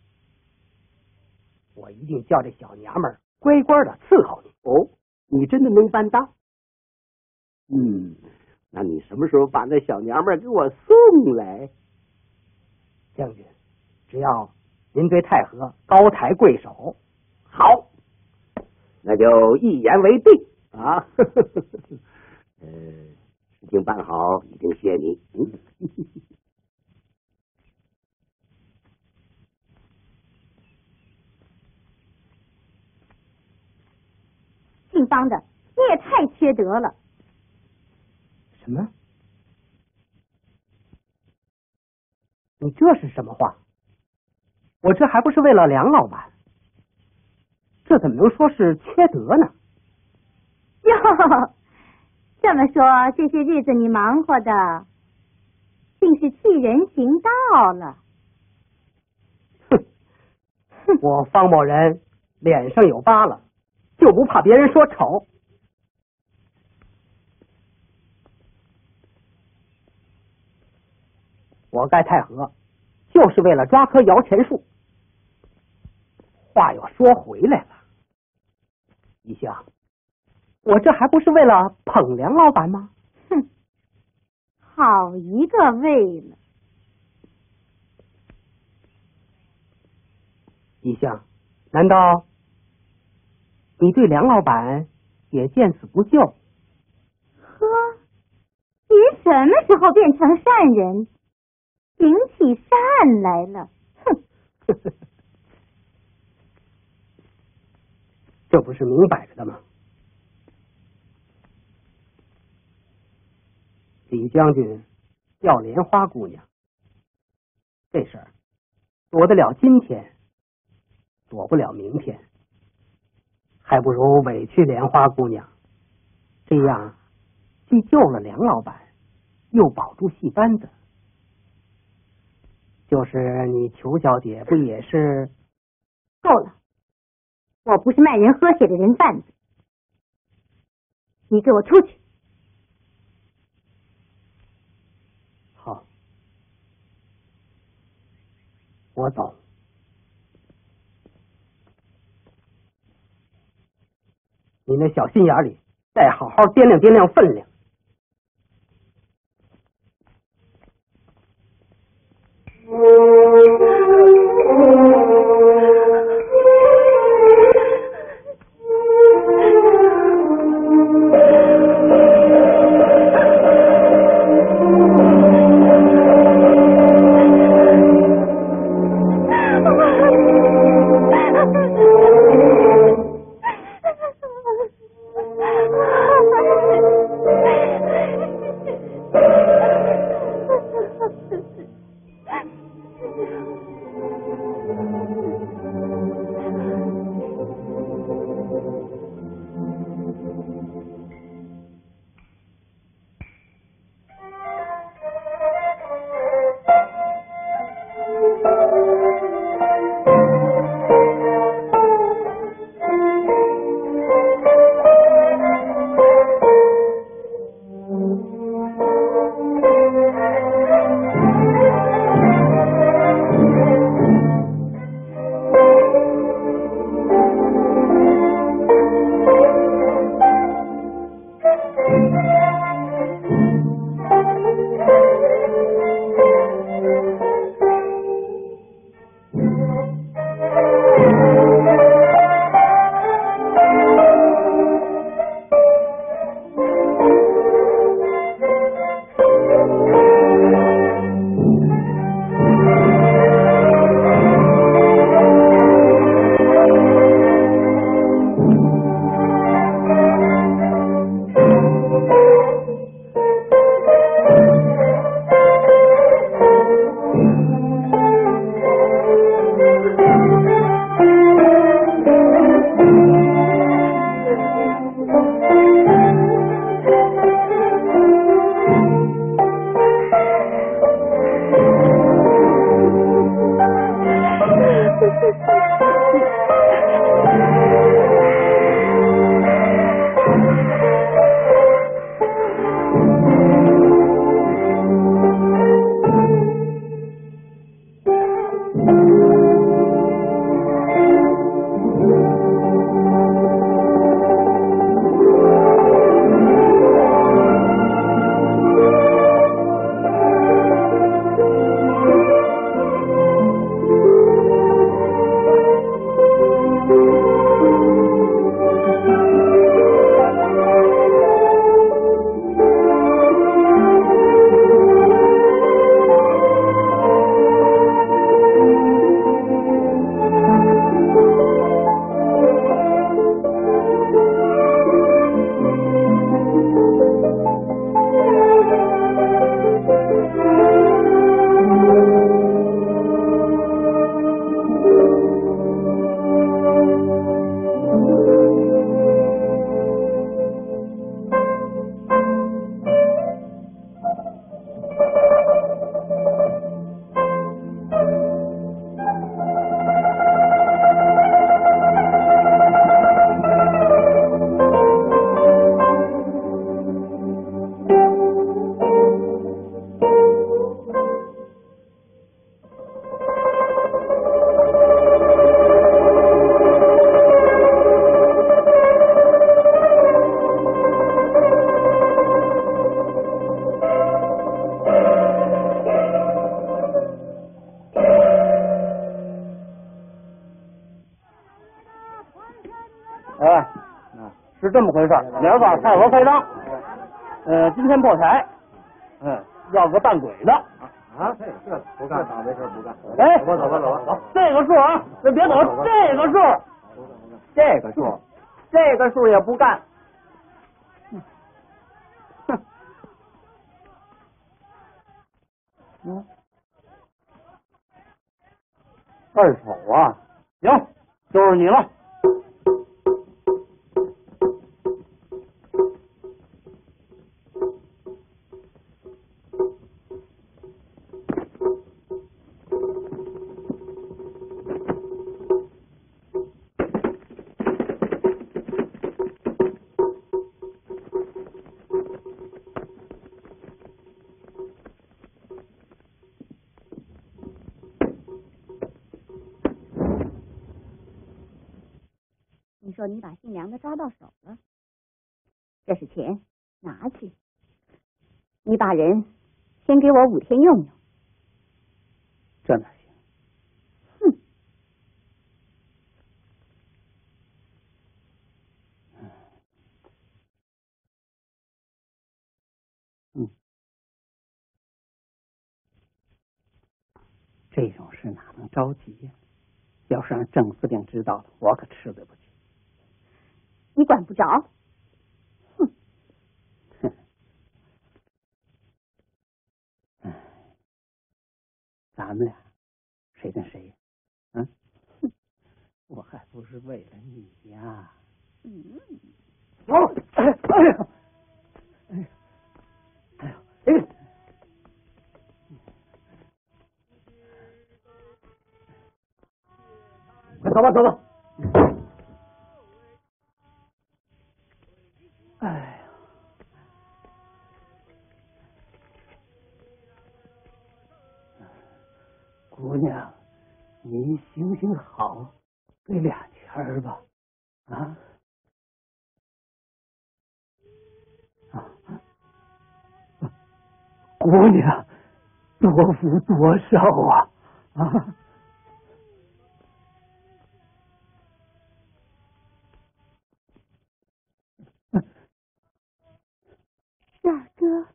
我一定叫这小娘们儿乖乖的伺候你。 哦，你真的能办到？嗯，那你什么时候把那小娘们儿给我送来？ 将军，只要您对太和高抬贵手， 好，那就一言为定啊！呃，事情办好，一定谢你。嗯。 姓方的，你也太缺德了！ 什么？你这是什么话？我这还不是为了梁老板，这怎么能说是缺德呢？ 哟，这么说，这些日子你忙活的，竟是替人行道了。 哼，我方某人脸上有疤了，就不怕别人说丑。我盖太和就是为了抓棵摇钱树。话又说回来了，一向，我这还不是为了捧梁老板吗？ 哼，好一个为了！ 一向，难道你对梁老板也见死不救？ 呵，你什么时候变成善人，行起善来了？哼！ 这不是明摆着的吗？李将军要莲花姑娘，这事儿躲得了今天，躲不了明天，还不如委屈莲花姑娘，这样既救了梁老板，又保住戏班子。就是你裘小姐不也是？ 够了，我不是卖人喝血的人贩子，你给我出去！ 好，我走。你那小心眼里再好好掂量掂量分量。 是这么回事儿，明儿个太和开张，呃，今天破财，嗯，要个扮鬼的。 啊，这是不干，没事不干。 哎， 走吧走吧走吧，走， 这个数啊，别别走，这个数， 这个数，这个数也不干。 哼，嗯，二手啊，行，就是你了。 你说你把姓梁的抓到手了，这是钱，拿去。你把人先给我五天用用。 这哪行？ 哼！ 嗯，这种事哪能着急呀？要是让郑司令知道了，我可吃罪不起。 你管不着。哼！ 哼！哎，咱们俩谁跟谁呀？嗯？哼！我还不是为了你呀。 嗯。 走！哎哎呀！哎呀！哎呀！哎！快走吧，走吧。哎呀，姑娘，你行行好，给俩钱儿吧，啊啊！姑娘，多付多少啊？啊！ 大哥，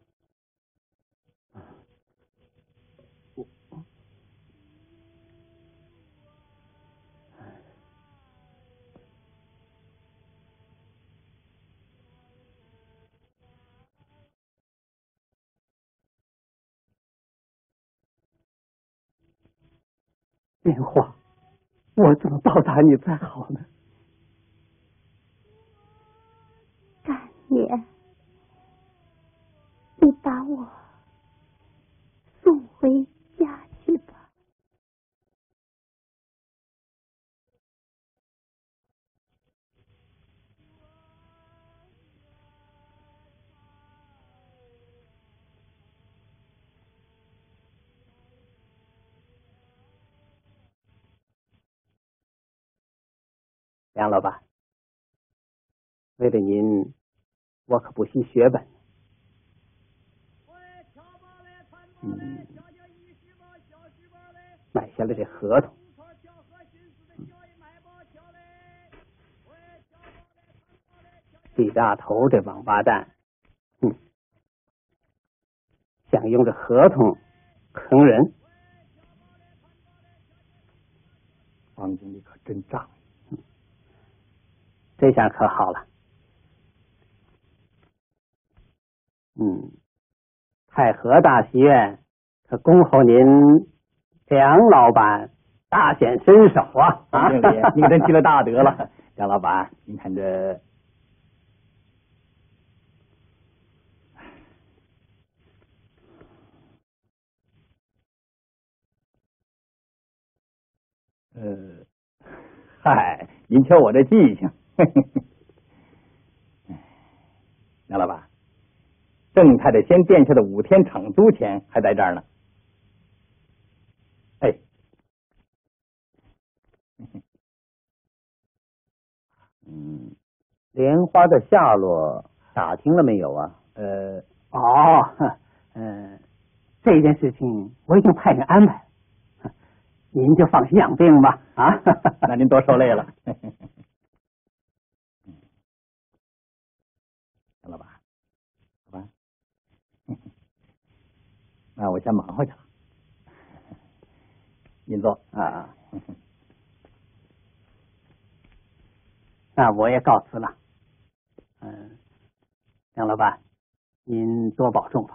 莲花，我怎么报答你才好呢？ 干爷，你把我送回家去吧。 梁老板，为了您，我可不惜血本。嗯，买下了这合同。李大头这王八蛋，嗯，想用这合同坑人。 王经理可真仗义， 这下可好了。嗯，太和大戏院可恭候您梁老板大显身手啊！ 王经理，您真积了大德了。梁老板，您看这。呃，嗨，您瞧我这记性。梁老板，郑太太先垫下的五天场租钱还在这儿呢。哎， 嗯，莲花的下落打听了没有啊？ 呃，哦，嗯、呃，这件事情我已经派人安排了，您就放心养病吧。啊， 那您多受累了。 杨老板，老板，那我先忙回去了。您坐啊。那我也告辞了。嗯，杨老板，您多保重吧。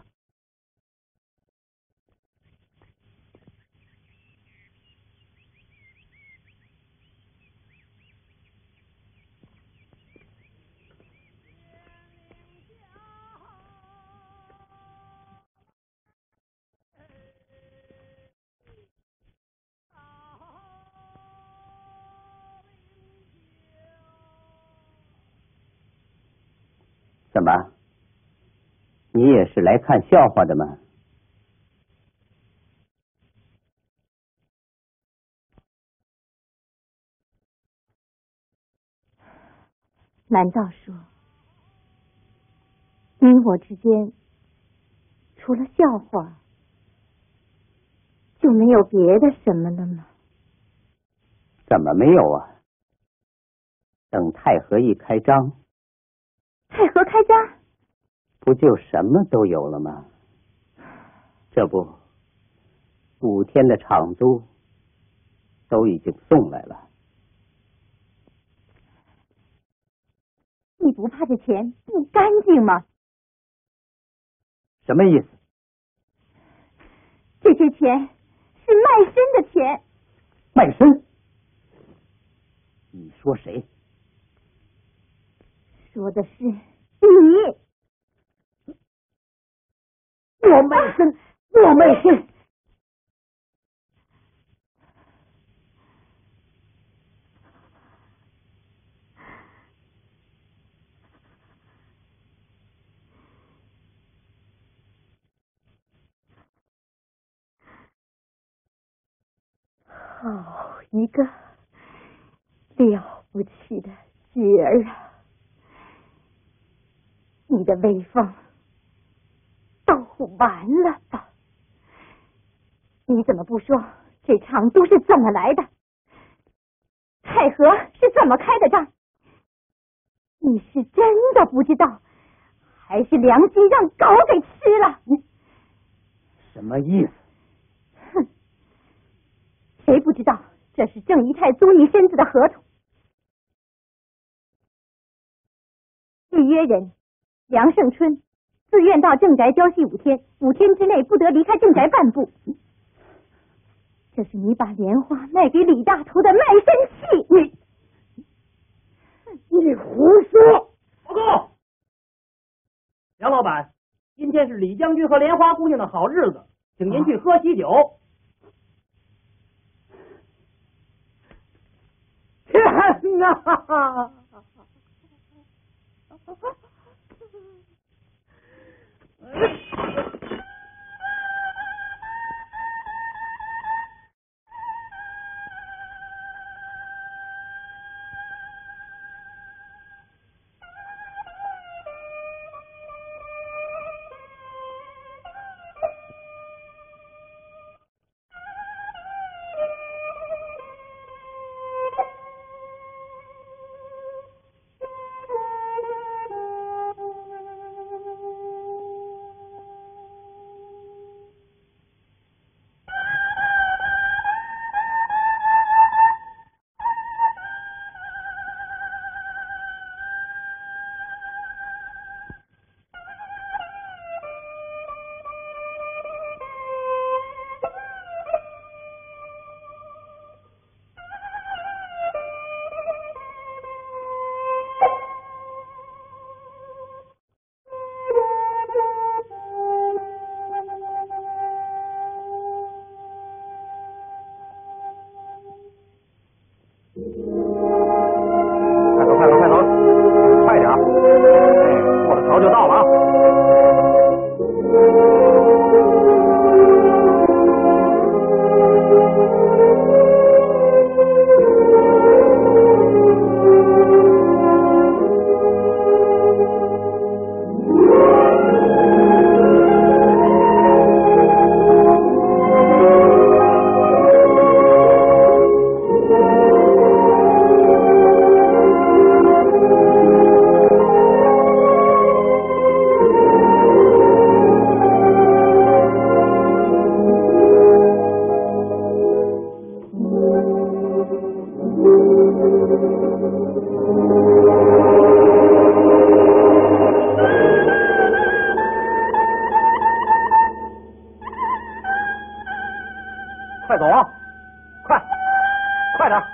怎么？你也是来看笑话的吗？ 难道说，你我之间除了笑话，就没有别的什么了吗？ 怎么没有啊？等太和一开张， 太和开张， 不就什么都有了吗？这不，五天的场租都已经送来了。 你不怕这钱不干净吗？ 什么意思？ 这些钱是卖身的钱。 卖身？你说谁？ 说的是你。 我卖身，我卖身。 好一个了不起的角儿啊！你的威风都完了吧？你怎么不说这场都是怎么来的？太和是怎么开的张？你是真的不知道，还是良心让狗给吃了？你什么意思？ 哼！谁不知道这是郑姨太租你身子的合同？预约人梁胜春自愿到郑宅交戏五天，五天之内不得离开郑宅半步。这是你把莲花卖给李大头的卖身契。 你你胡说！ 报告，杨老板，今天是李将军和莲花姑娘的好日子，请您去喝喜酒。 天哪！ 快走啊！快，快点！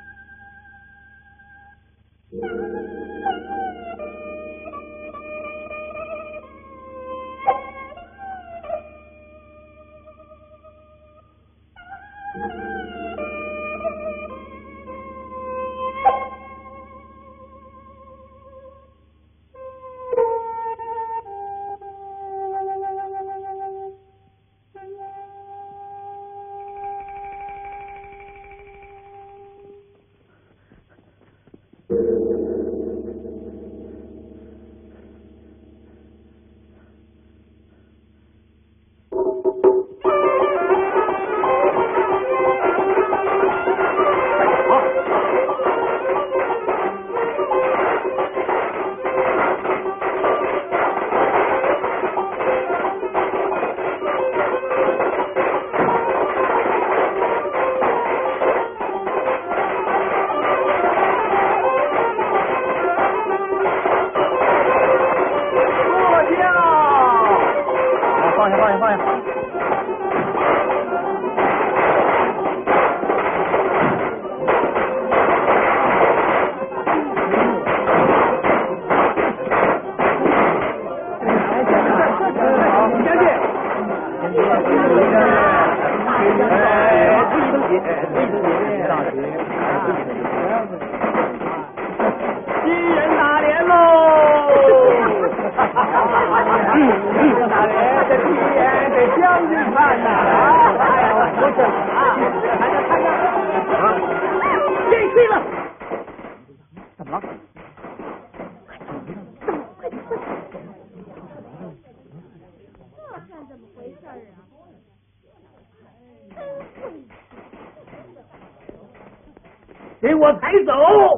给我抬走！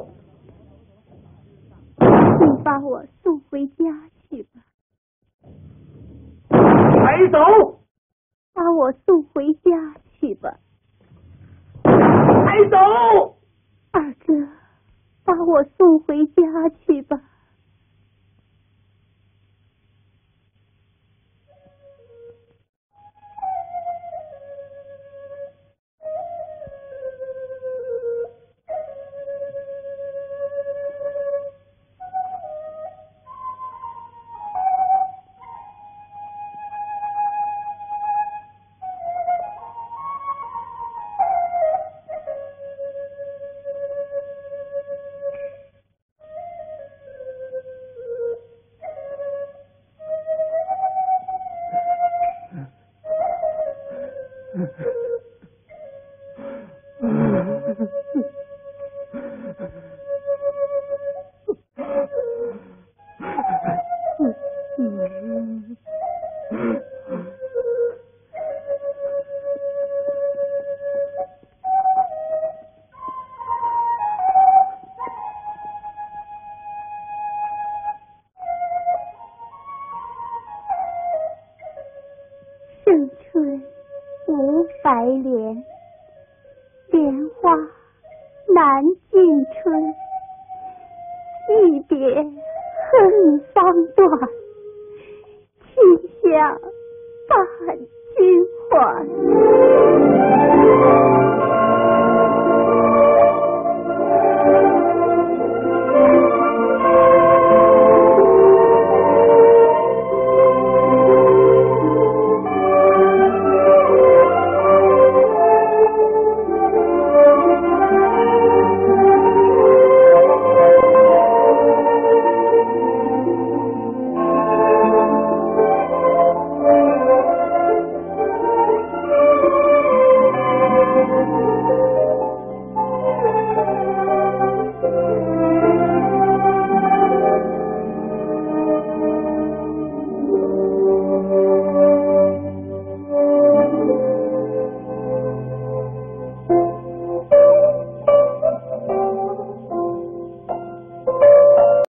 你把我送回家去吧。 抬走！ 把我送回家去吧。 抬走！ 二哥，把我送回家去吧。盛春五百莲，莲花难尽春。一别恨方断，去向伴君还。